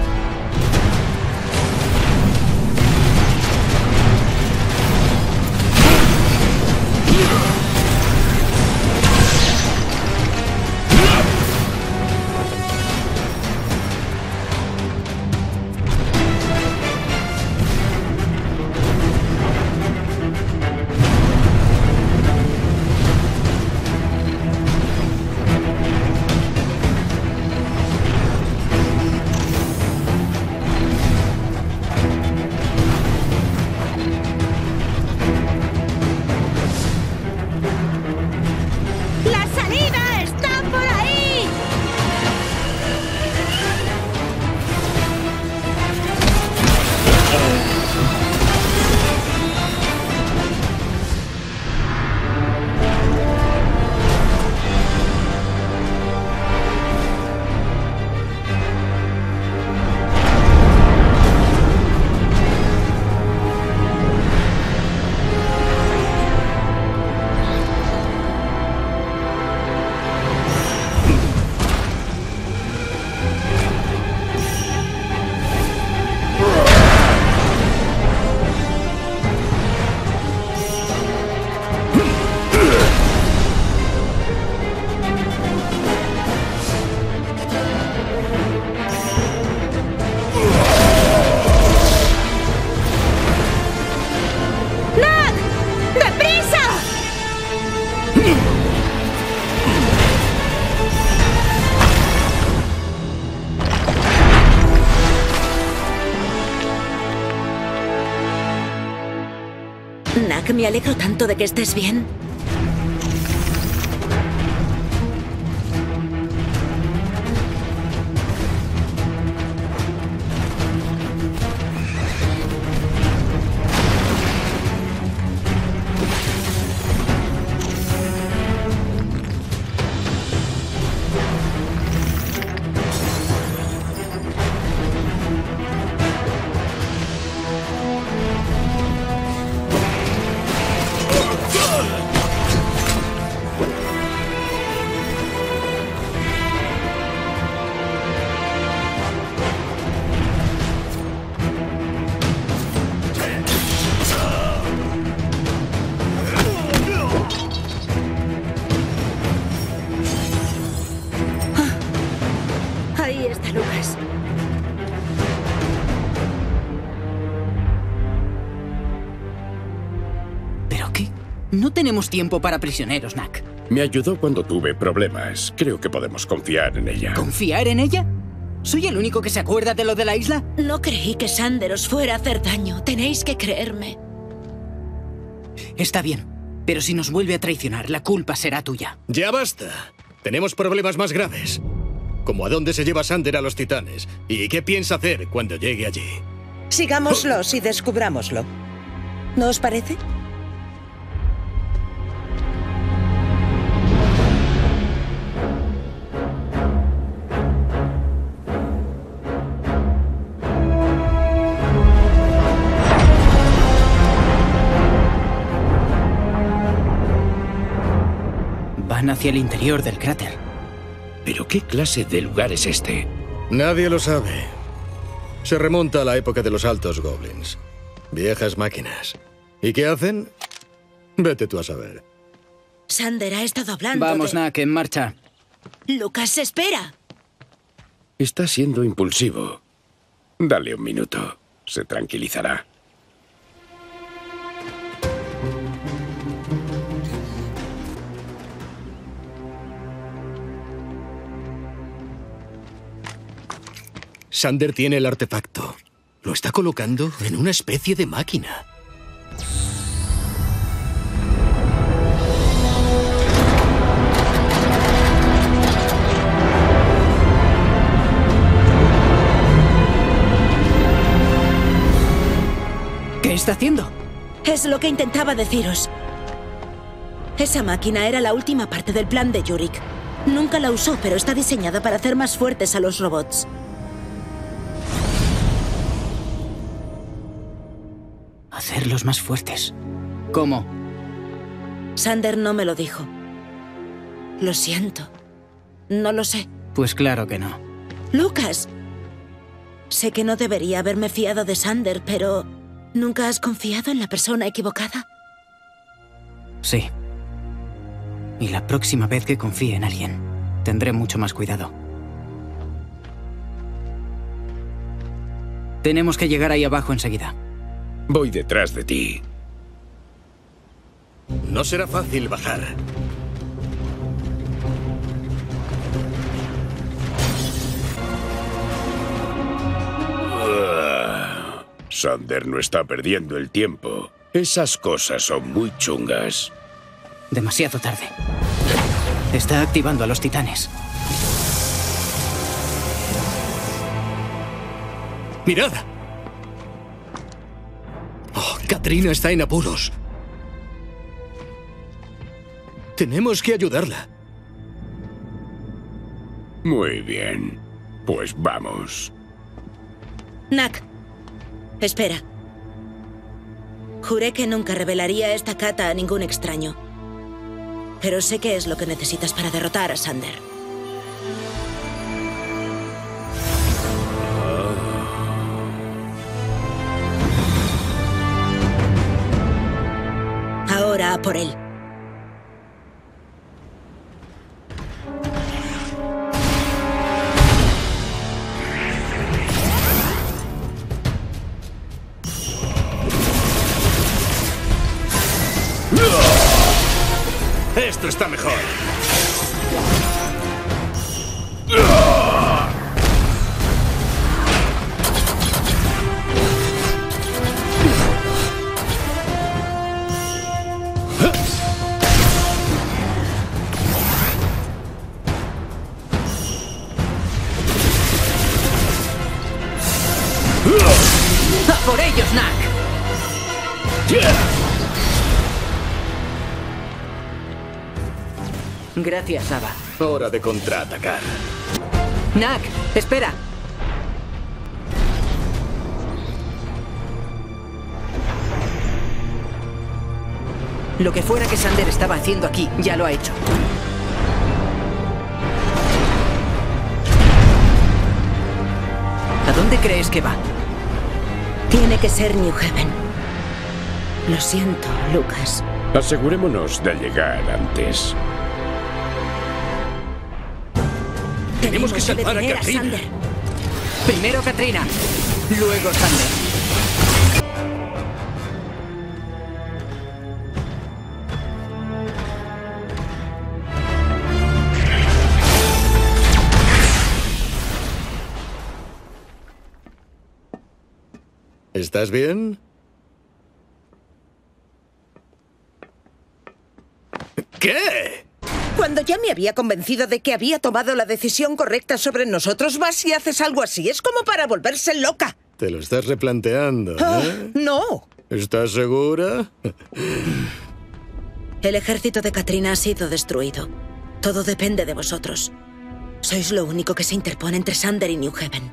Nak, me alegro tanto de que estés bien. No tenemos tiempo para prisioneros, Knack. Me ayudó cuando tuve problemas. Creo que podemos confiar en ella. ¿Confiar en ella? ¿Soy el único que se acuerda de lo de la isla? No creí que Sander os fuera a hacer daño. Tenéis que creerme. Está bien, pero si nos vuelve a traicionar, la culpa será tuya. Ya basta. Tenemos problemas más graves. Como a dónde se lleva Sander a los titanes y qué piensa hacer cuando llegue allí. Sigámoslos y descubrámoslo. ¿No os parece? Van hacia el interior del cráter. ¿Pero qué clase de lugar es este? Nadie lo sabe. Se remonta a la época de los altos goblins. Viejas máquinas. ¿Y qué hacen? Vete tú a saber. Sander ha estado hablando Vamos, de... Knack, en marcha. Lucas, espera. Está siendo impulsivo. Dale un minuto. Se tranquilizará. Sander tiene el artefacto. Lo está colocando en una especie de máquina. ¿Qué está haciendo? Es lo que intentaba deciros. Esa máquina era la última parte del plan de Yurik. Nunca la usó, pero está diseñada para hacer más fuertes a los robots. Hacerlos más fuertes. ¿Cómo? Sander no me lo dijo. Lo siento. No lo sé. Pues claro que no. Lucas. Sé que no debería haberme fiado de Sander, pero... ¿nunca has confiado en la persona equivocada? Sí. Y la próxima vez que confíe en alguien, tendré mucho más cuidado. Tenemos que llegar ahí abajo enseguida. Voy detrás de ti. No será fácil bajar. Uh, Sander no está perdiendo el tiempo. Esas cosas son muy chungas. Demasiado tarde. Está activando a los titanes. ¡Mirad! Oh, Katrina está en apuros. Tenemos que ayudarla. Muy bien. Pues vamos. Knack, espera. Juré que nunca revelaría esta cata a ningún extraño. Pero sé qué es lo que necesitas para derrotar a Sander. Ahora a por él. Esto está mejor. ¡A por ellos, Knack! Gracias, Ava. Hora de contraatacar. Knack, espera. Lo que fuera que Sander estaba haciendo aquí, ya lo ha hecho. ¿A dónde crees que va? Tiene que ser New Haven. Lo siento, Lucas. Asegurémonos de llegar antes. Tenemos que salvar a Katrina. Sander. Primero Katrina, luego Sander. ¿Estás bien? ¿Qué? Cuando ya me había convencido de que había tomado la decisión correcta sobre nosotros, vas y haces algo así. Es como para volverse loca. Te lo estás replanteando, Ah, ¿eh? no. ¿Estás segura? El ejército de Katrina ha sido destruido. Todo depende de vosotros. Sois lo único que se interpone entre Sander y New Haven.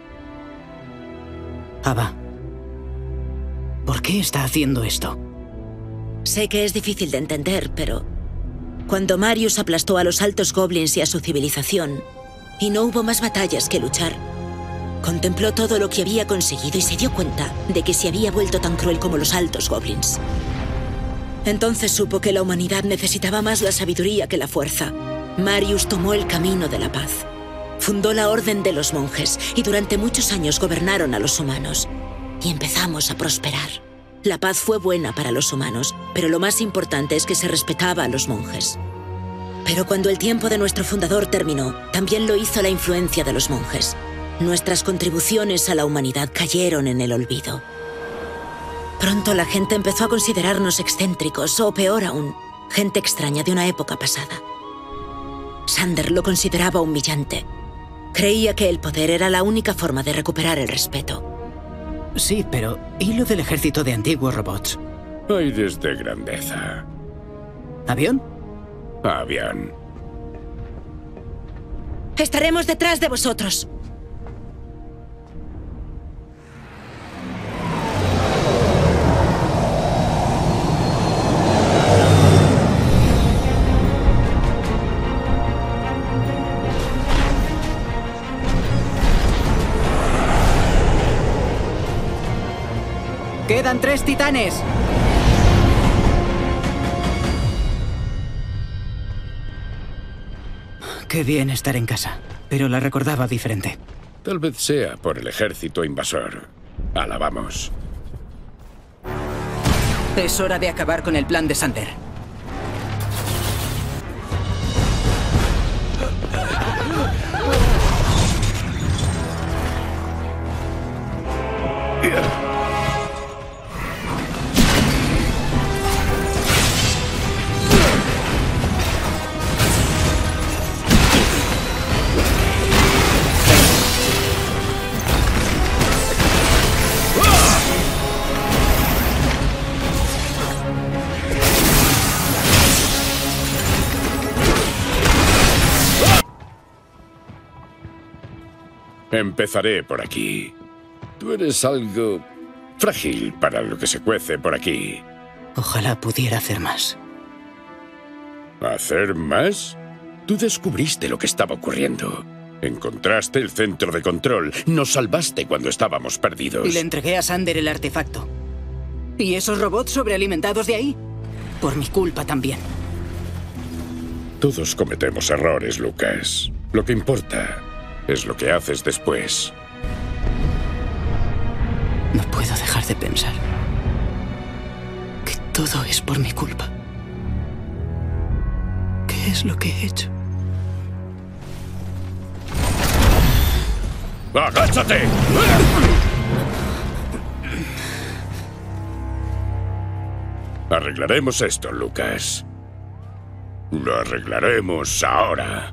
Ava, ¿por qué está haciendo esto? Sé que es difícil de entender, pero... Cuando Marius aplastó a los altos goblins y a su civilización, y no hubo más batallas que luchar, contempló todo lo que había conseguido y se dio cuenta de que se había vuelto tan cruel como los altos goblins. Entonces supo que la humanidad necesitaba más la sabiduría que la fuerza. Marius tomó el camino de la paz. Fundó la Orden de los Monjes y durante muchos años gobernaron a los humanos. Y empezamos a prosperar. La paz fue buena para los humanos, pero lo más importante es que se respetaba a los monjes. Pero cuando el tiempo de nuestro fundador terminó, también lo hizo la influencia de los monjes. Nuestras contribuciones a la humanidad cayeron en el olvido. Pronto la gente empezó a considerarnos excéntricos, o peor aún, gente extraña de una época pasada. Sander lo consideraba humillante. Creía que el poder era la única forma de recuperar el respeto. Sí, pero ¿y lo del ejército de antiguos robots? Aires de grandeza. ¿Avión? Avión. Estaremos detrás de vosotros. ¡Quedan tres titanes! Qué bien estar en casa, pero la recordaba diferente. Tal vez sea por el ejército invasor. Alabamos. Es hora de acabar con el plan de Sander. Empezaré por aquí. Tú eres algo frágil para lo que se cuece por aquí. Ojalá pudiera hacer más. ¿Hacer más? Tú descubriste lo que estaba ocurriendo. Encontraste el centro de control. Nos salvaste cuando estábamos perdidos. Y le entregué a Sander el artefacto. ¿Y esos robots sobrealimentados de ahí? Por mi culpa también. Todos cometemos errores, Lucas. Lo que importa es lo que haces después. No puedo dejar de pensar que todo es por mi culpa. ¿Qué es lo que he hecho? ¡Agáchate! Arreglaremos esto, Lucas. Lo arreglaremos ahora.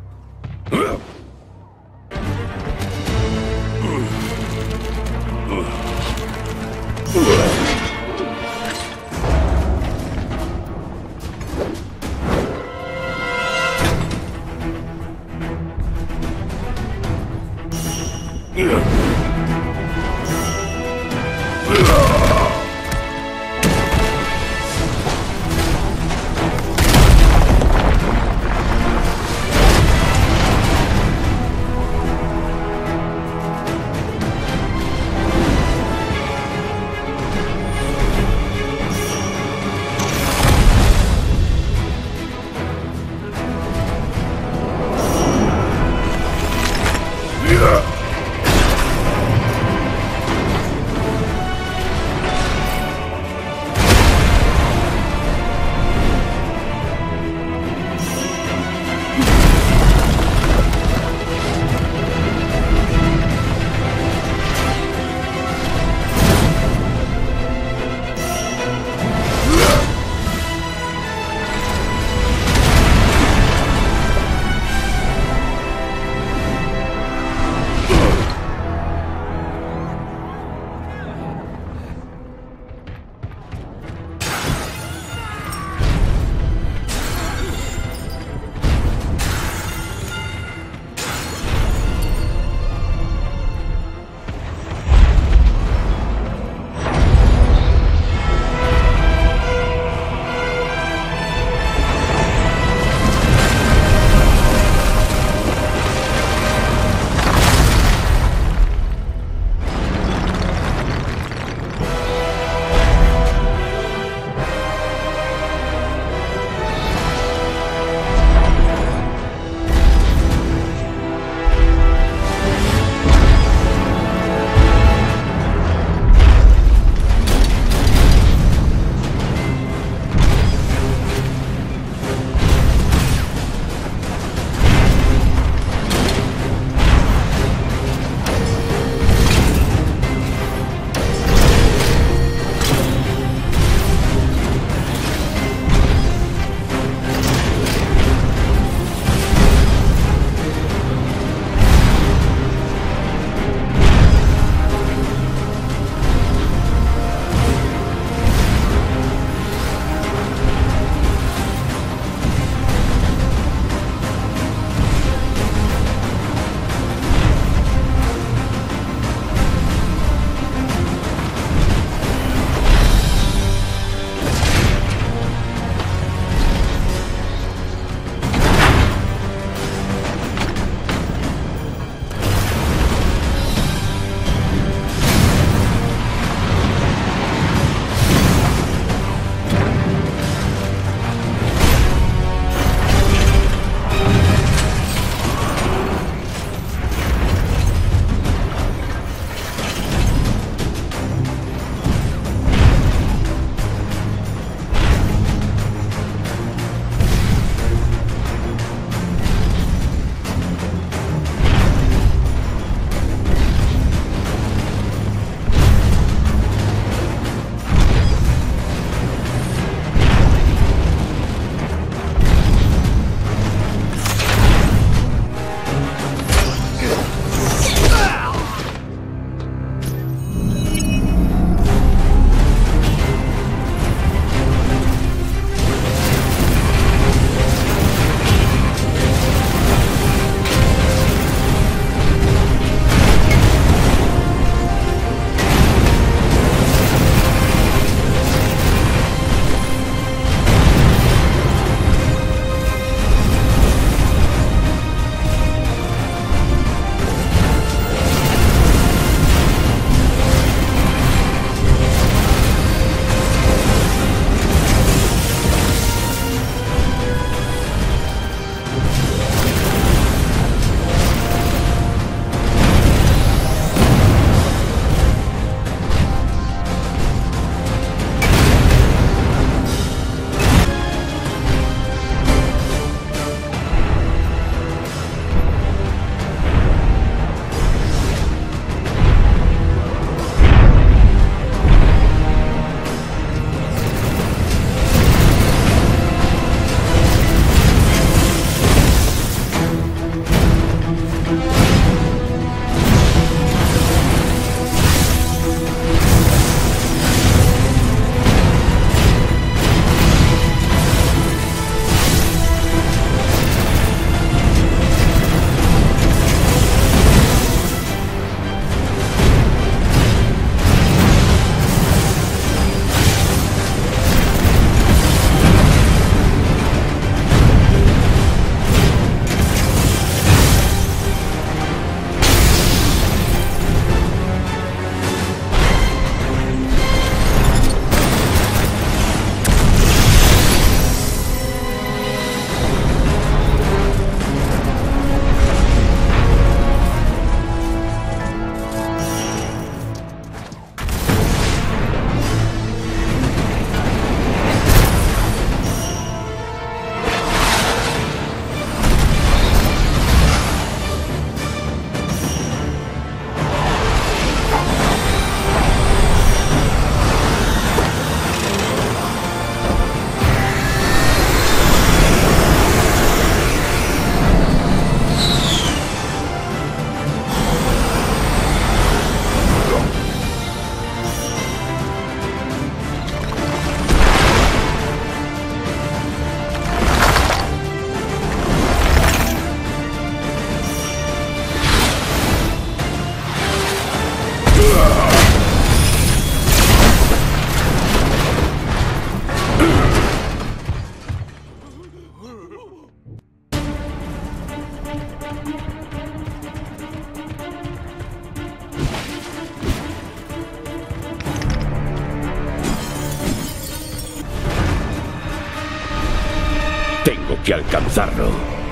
Tengo que alcanzarlo.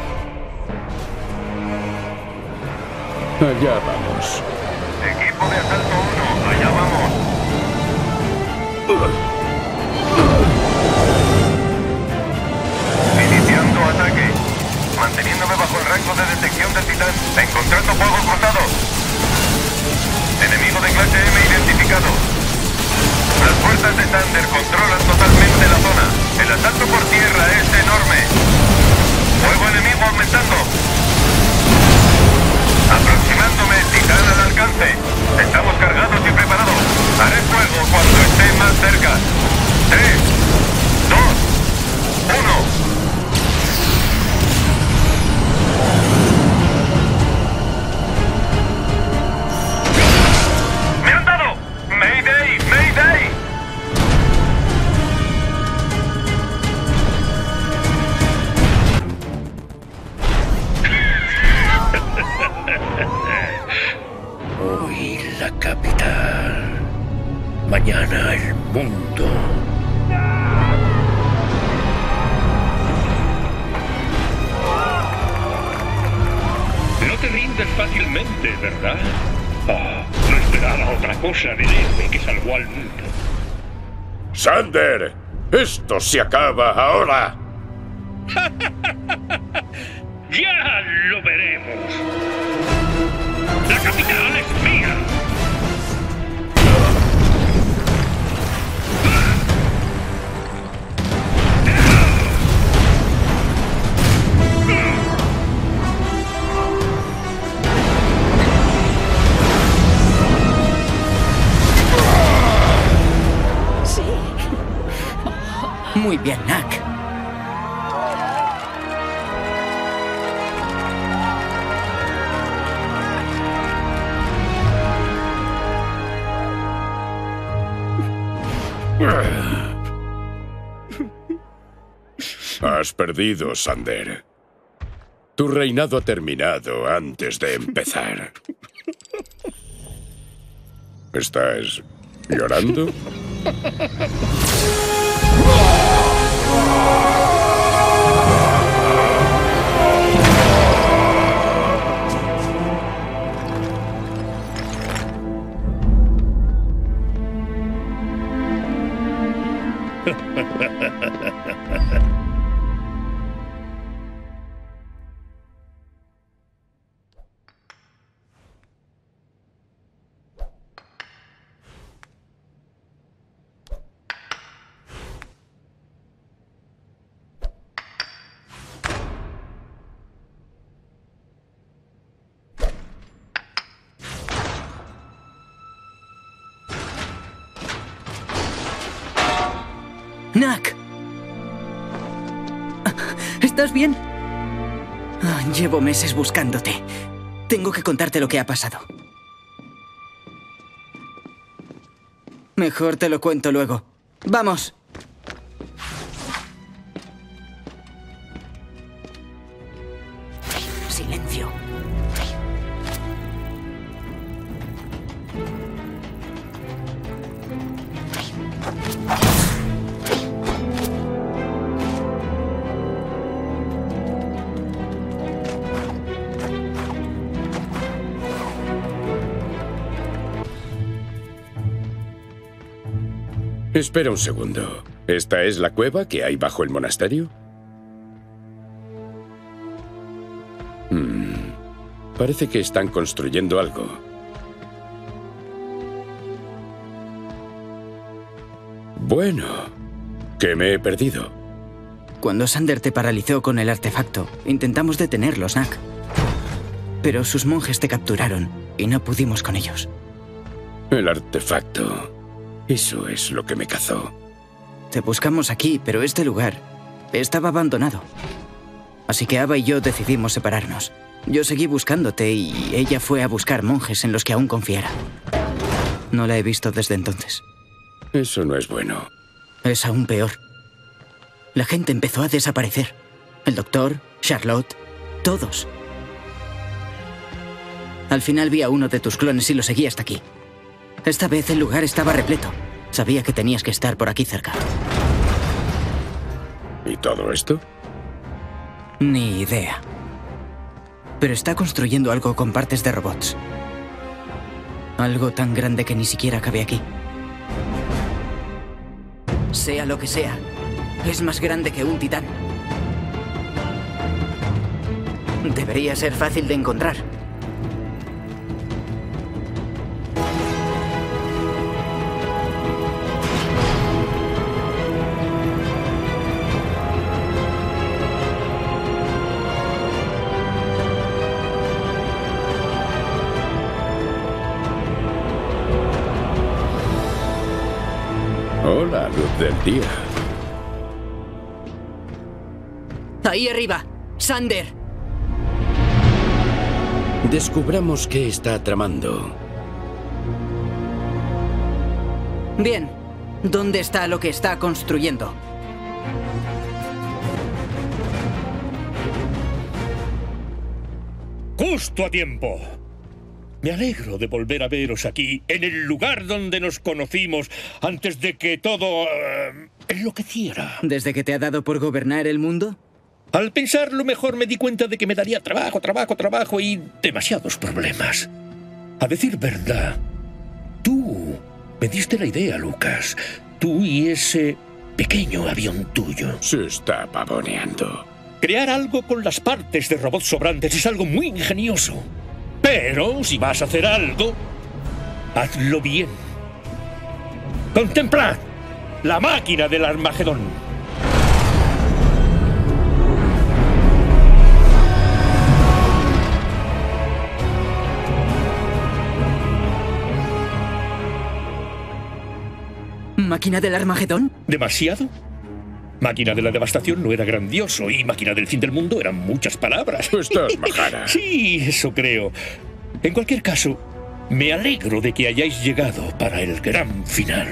Allá vamos. Equipo de asalto uno, allá vamos. Iniciando ataque. Manteniéndome bajo el rango de detección del titán. Encontrando fuego cruzado. Enemigo de clase M identificado. Las fuerzas de Thunder controlan totalmente la zona. El asalto por tierra es enorme. Fuego enemigo aumentando. Aproximándome, titán al alcance. Estamos cargados y preparados. Haré fuego cuando esté más cerca. Tres, dos, uno. ¡Me han dado! ¡Mayday! ¡Mayday! Hoy la capital. Mañana el mundo. No te rindes fácilmente, ¿verdad? Ah, no esperaba otra cosa del héroe que salvó al mundo. ¡Sander! ¡Esto se acaba ahora! ¡Ya lo veremos! ¡La capital es mía! Sí. Muy bien, Knack. Has perdido, Sander. Tu reinado ha terminado antes de empezar. ¿Estás llorando? ¡Knack! ¿Estás bien? Ah, llevo meses buscándote. Tengo que contarte lo que ha pasado. Mejor te lo cuento luego. ¡Vamos! Silencio. Espera un segundo. ¿Esta es la cueva que hay bajo el monasterio? Hmm. Parece que están construyendo algo. Bueno, ¿qué me he perdido? Cuando Sander te paralizó con el artefacto, intentamos detenerlos, Knack. Pero sus monjes te capturaron y no pudimos con ellos. El artefacto. Eso es lo que me cazó. Te buscamos aquí, pero este lugar estaba abandonado. Así que Ava y yo decidimos separarnos. Yo seguí buscándote y ella fue a buscar monjes en los que aún confiara. No la he visto desde entonces. Eso no es bueno. Es aún peor. La gente empezó a desaparecer. El doctor, Charlotte, todos. Al final vi a uno de tus clones y lo seguí hasta aquí. Esta vez el lugar estaba repleto. Sabía que tenías que estar por aquí cerca. ¿Y todo esto? Ni idea. Pero está construyendo algo con partes de robots. Algo tan grande que ni siquiera cabe aquí. Sea lo que sea, es más grande que un titán. Debería ser fácil de encontrar. Hola, luz del día. Ahí arriba, Sander. Descubramos qué está tramando. Bien, ¿dónde está lo que está construyendo? Justo a tiempo. Me alegro de volver a veros aquí, en el lugar donde nos conocimos, antes de que todo uh, enloqueciera. ¿Desde que te ha dado por gobernar el mundo? Al pensarlo mejor me di cuenta de que me daría trabajo, trabajo, trabajo y demasiados problemas. A decir verdad, tú me diste la idea, Lucas. Tú y ese pequeño avión tuyo. Se está pavoneando. Crear algo con las partes de robots sobrantes es algo muy ingenioso. Pero si vas a hacer algo, hazlo bien. Contemplad la máquina del Armagedón. ¿Máquina del Armagedón? ¿Demasiado? Máquina de la devastación no era grandioso y máquina del fin del mundo eran muchas palabras. Estás majara. Sí, eso creo. En cualquier caso, me alegro de que hayáis llegado para el gran final.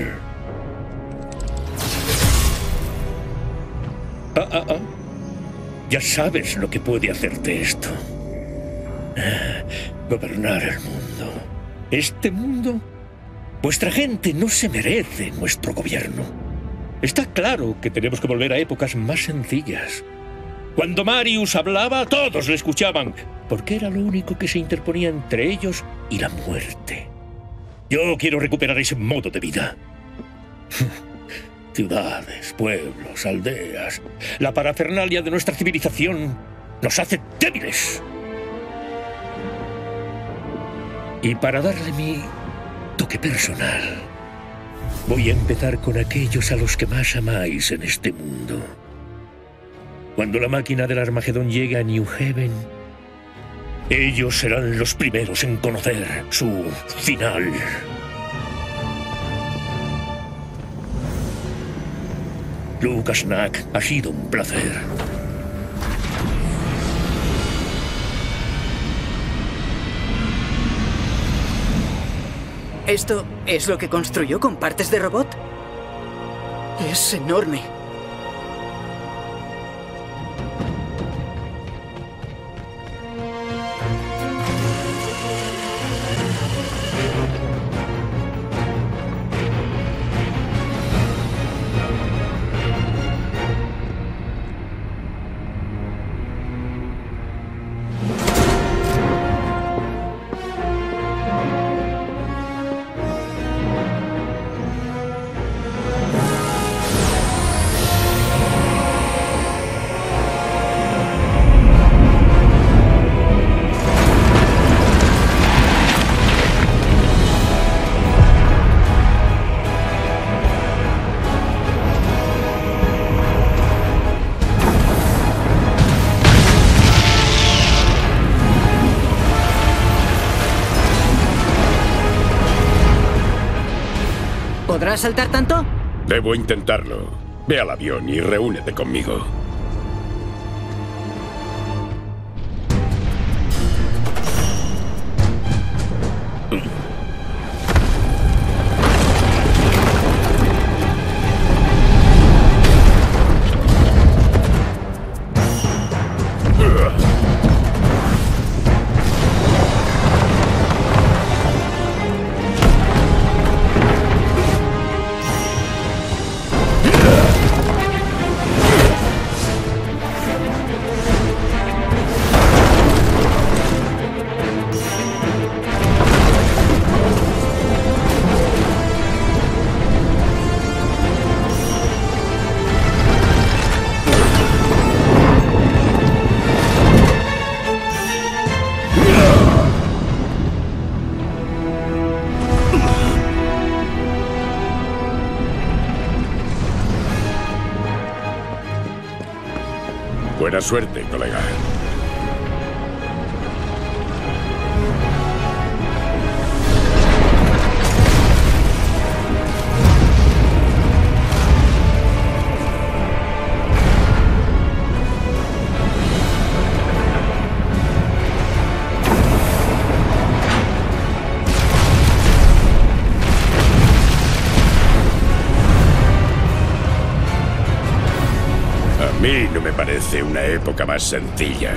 Ah, ah, ah. Ya sabes lo que puede hacerte esto. Ah, gobernar el mundo. Este mundo, vuestra gente no se merece nuestro gobierno. Está claro que tenemos que volver a épocas más sencillas. Cuando Marius hablaba, todos le escuchaban, porque era lo único que se interponía entre ellos y la muerte. Yo quiero recuperar ese modo de vida. Ciudades, pueblos, aldeas. La parafernalia de nuestra civilización nos hace débiles. Y para darle mi toque personal, voy a empezar con aquellos a los que más amáis en este mundo. Cuando la máquina del Armagedón llegue a New Haven, ellos serán los primeros en conocer su final. Lucas Knack, ha sido un placer. ¿Esto es lo que construyó con partes de robot? Es enorme. ¿Podrás saltar tanto? Debo intentarlo. Ve al avión y reúnete conmigo. Buena suerte, colega. A mí no me parece una época más sencilla.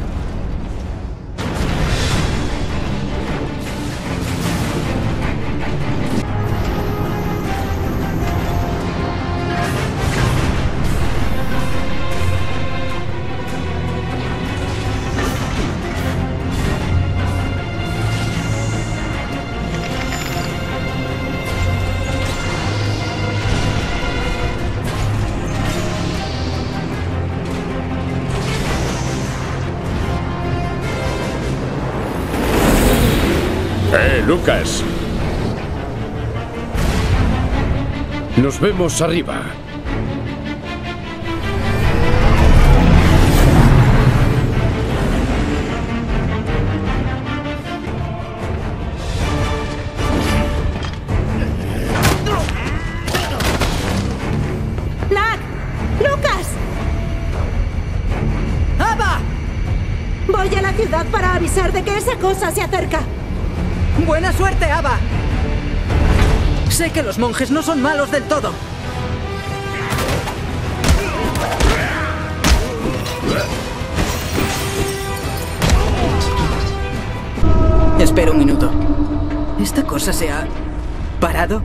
¡Eh, Lucas! Nos vemos arriba. ¡Nack! ¡Lucas! ¡Ava! Voy a la ciudad para avisar de que esa cosa se acerca. ¡Buena suerte, Ava! Sé que los monjes no son malos del todo. Espera un minuto. ¿Esta cosa se ha parado?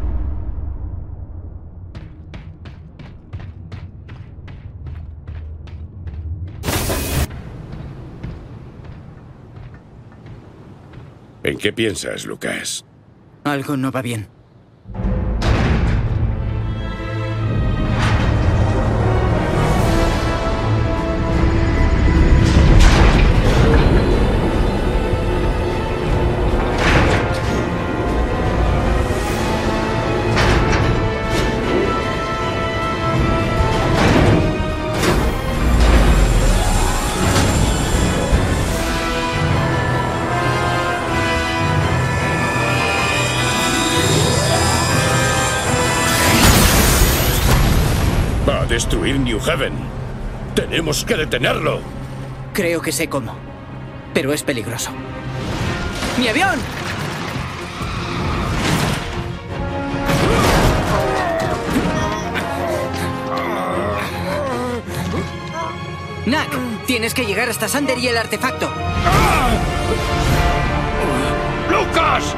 ¿En qué piensas, Lucas? Algo no va bien. Va a destruir New Haven. Tenemos que detenerlo. Creo que sé cómo, pero es peligroso. ¡Mi avión! Nack, tienes que llegar hasta Sander y el artefacto. ¡Lucas!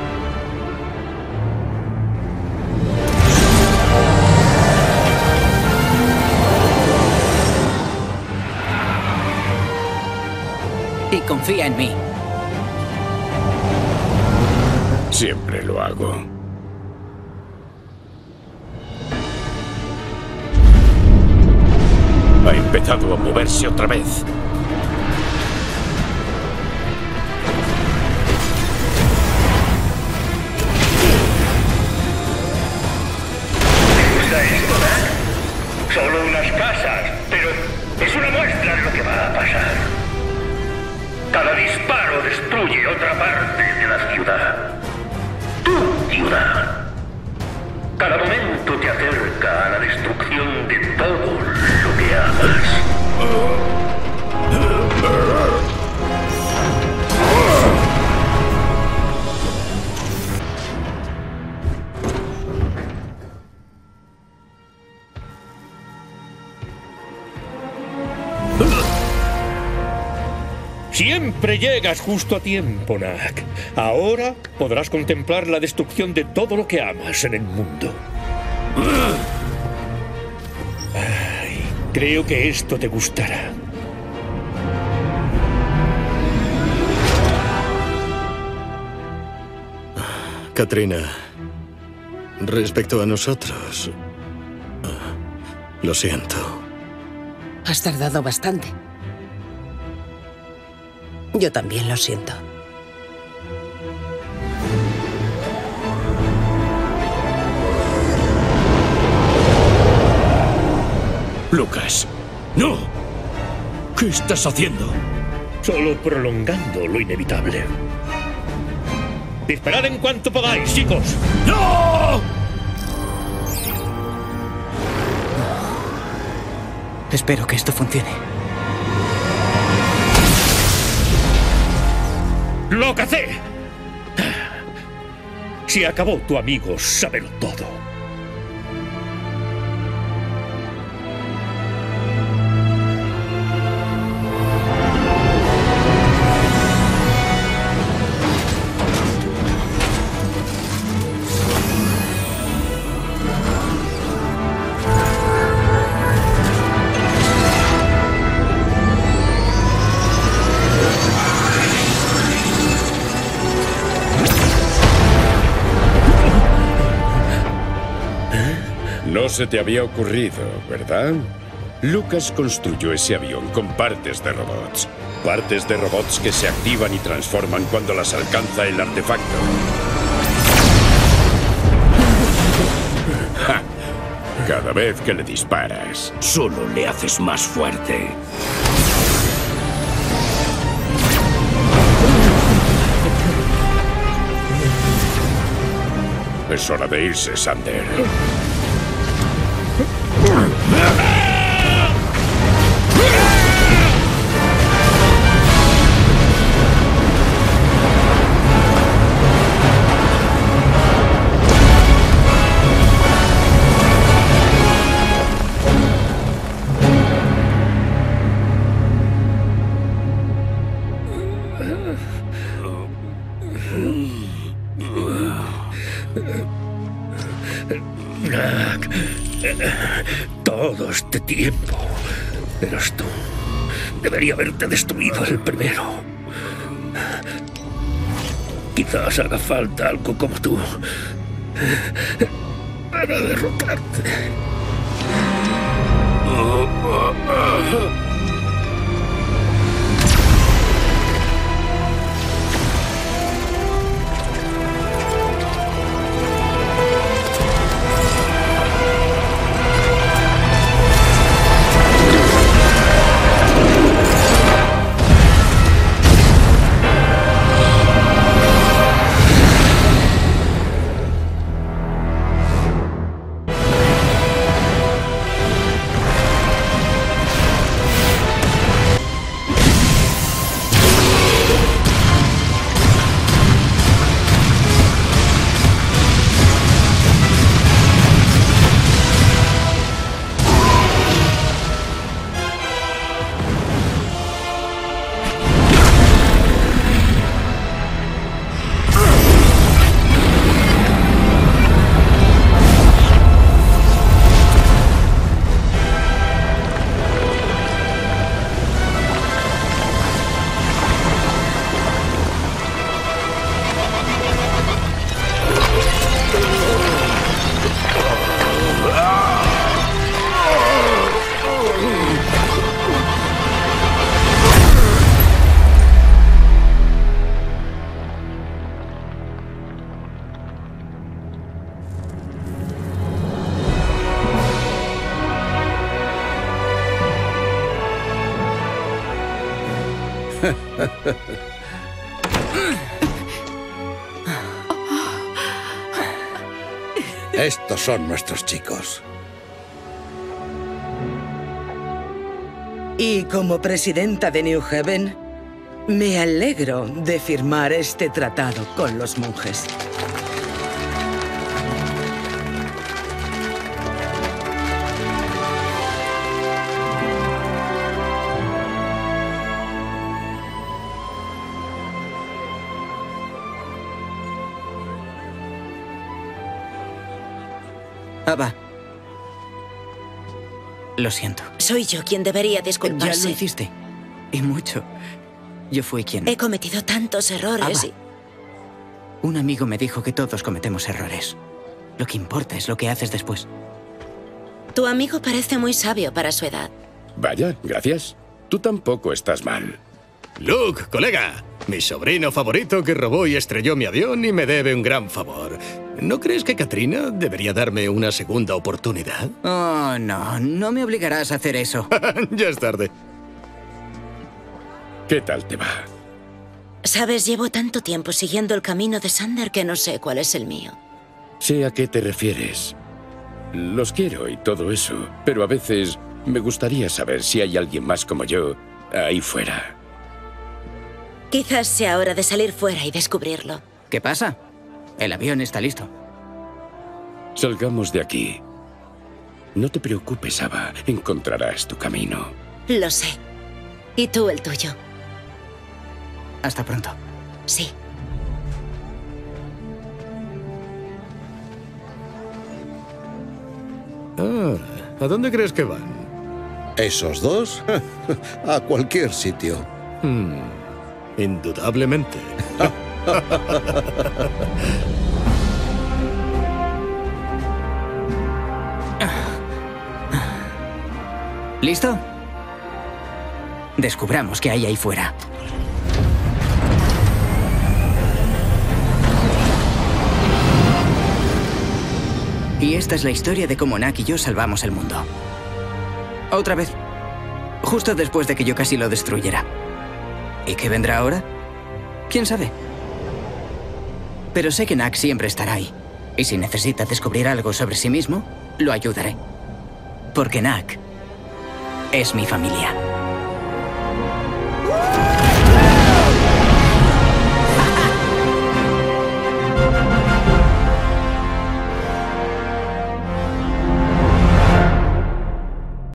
Y confía en mí. Siempre lo hago. Ha empezado a moverse otra vez. ¿Te gusta esto, Nack? Solo unas casas, pero es una muestra de lo que va a pasar. Cada disparo destruye otra parte de la ciudad. Tu ciudad. Cada momento te acerca a la destrucción de todo lo que amas. Siempre llegas justo a tiempo, Nack. Ahora podrás contemplar la destrucción de todo lo que amas en el mundo. Ay, creo que esto te gustará. Katrina, respecto a nosotros, lo siento. Has tardado bastante. Yo también lo siento. Lucas, no. ¿Qué estás haciendo? Solo prolongando lo inevitable. ¡Disparad en cuanto podáis, chicos! ¡No! Espero que esto funcione. ¡Lo cacé! Se acabó tu amigo, sábelo todo. No se te había ocurrido, ¿verdad? Lucas construyó ese avión con partes de robots. Partes de robots que se activan y transforman cuando las alcanza el artefacto. ¡Ja! Cada vez que le disparas, Solo le haces más fuerte. es hora de irse, Sander. Todo este tiempo eras tú. Debería haberte destruido el primero. Quizás haga falta algo como tú para derrotarte. Estos son nuestros chicos. Y como presidenta de New Haven, me alegro de firmar este tratado con los monjes. Ava. Lo siento. Soy yo quien debería disculparse. Ya lo hiciste. Y mucho. Yo fui quien... He cometido tantos errores Ava. y... Un amigo me dijo que todos cometemos errores. Lo que importa es lo que haces después. Tu amigo parece muy sabio para su edad. Vaya, gracias. Tú tampoco estás mal. Luke, colega. Mi sobrino favorito que robó y estrelló mi avión y me debe un gran favor. ¿No crees que Katrina debería darme una segunda oportunidad? Oh, no. No me obligarás a hacer eso. Ya es tarde. ¿Qué tal te va? Sabes, llevo tanto tiempo siguiendo el camino de Sander que no sé cuál es el mío. Sé a qué te refieres. Los quiero y todo eso, pero a veces me gustaría saber si hay alguien más como yo ahí fuera. Quizás sea hora de salir fuera y descubrirlo. ¿Qué pasa? El avión está listo. Salgamos de aquí. No te preocupes, Ava. Encontrarás tu camino. Lo sé. Y tú el tuyo. Hasta pronto. Sí. Ah, ¿a dónde crees que van? ¿Esos dos? A cualquier sitio. Hmm, indudablemente. ¿Listo? Descubramos qué hay ahí fuera. Y esta es la historia de cómo Knack y yo salvamos el mundo. Otra vez. Justo después de que yo casi lo destruyera. ¿Y qué vendrá ahora? ¿Quién sabe? Pero sé que Knack siempre estará ahí. Y si necesita descubrir algo sobre sí mismo, lo ayudaré. Porque Knack es mi familia.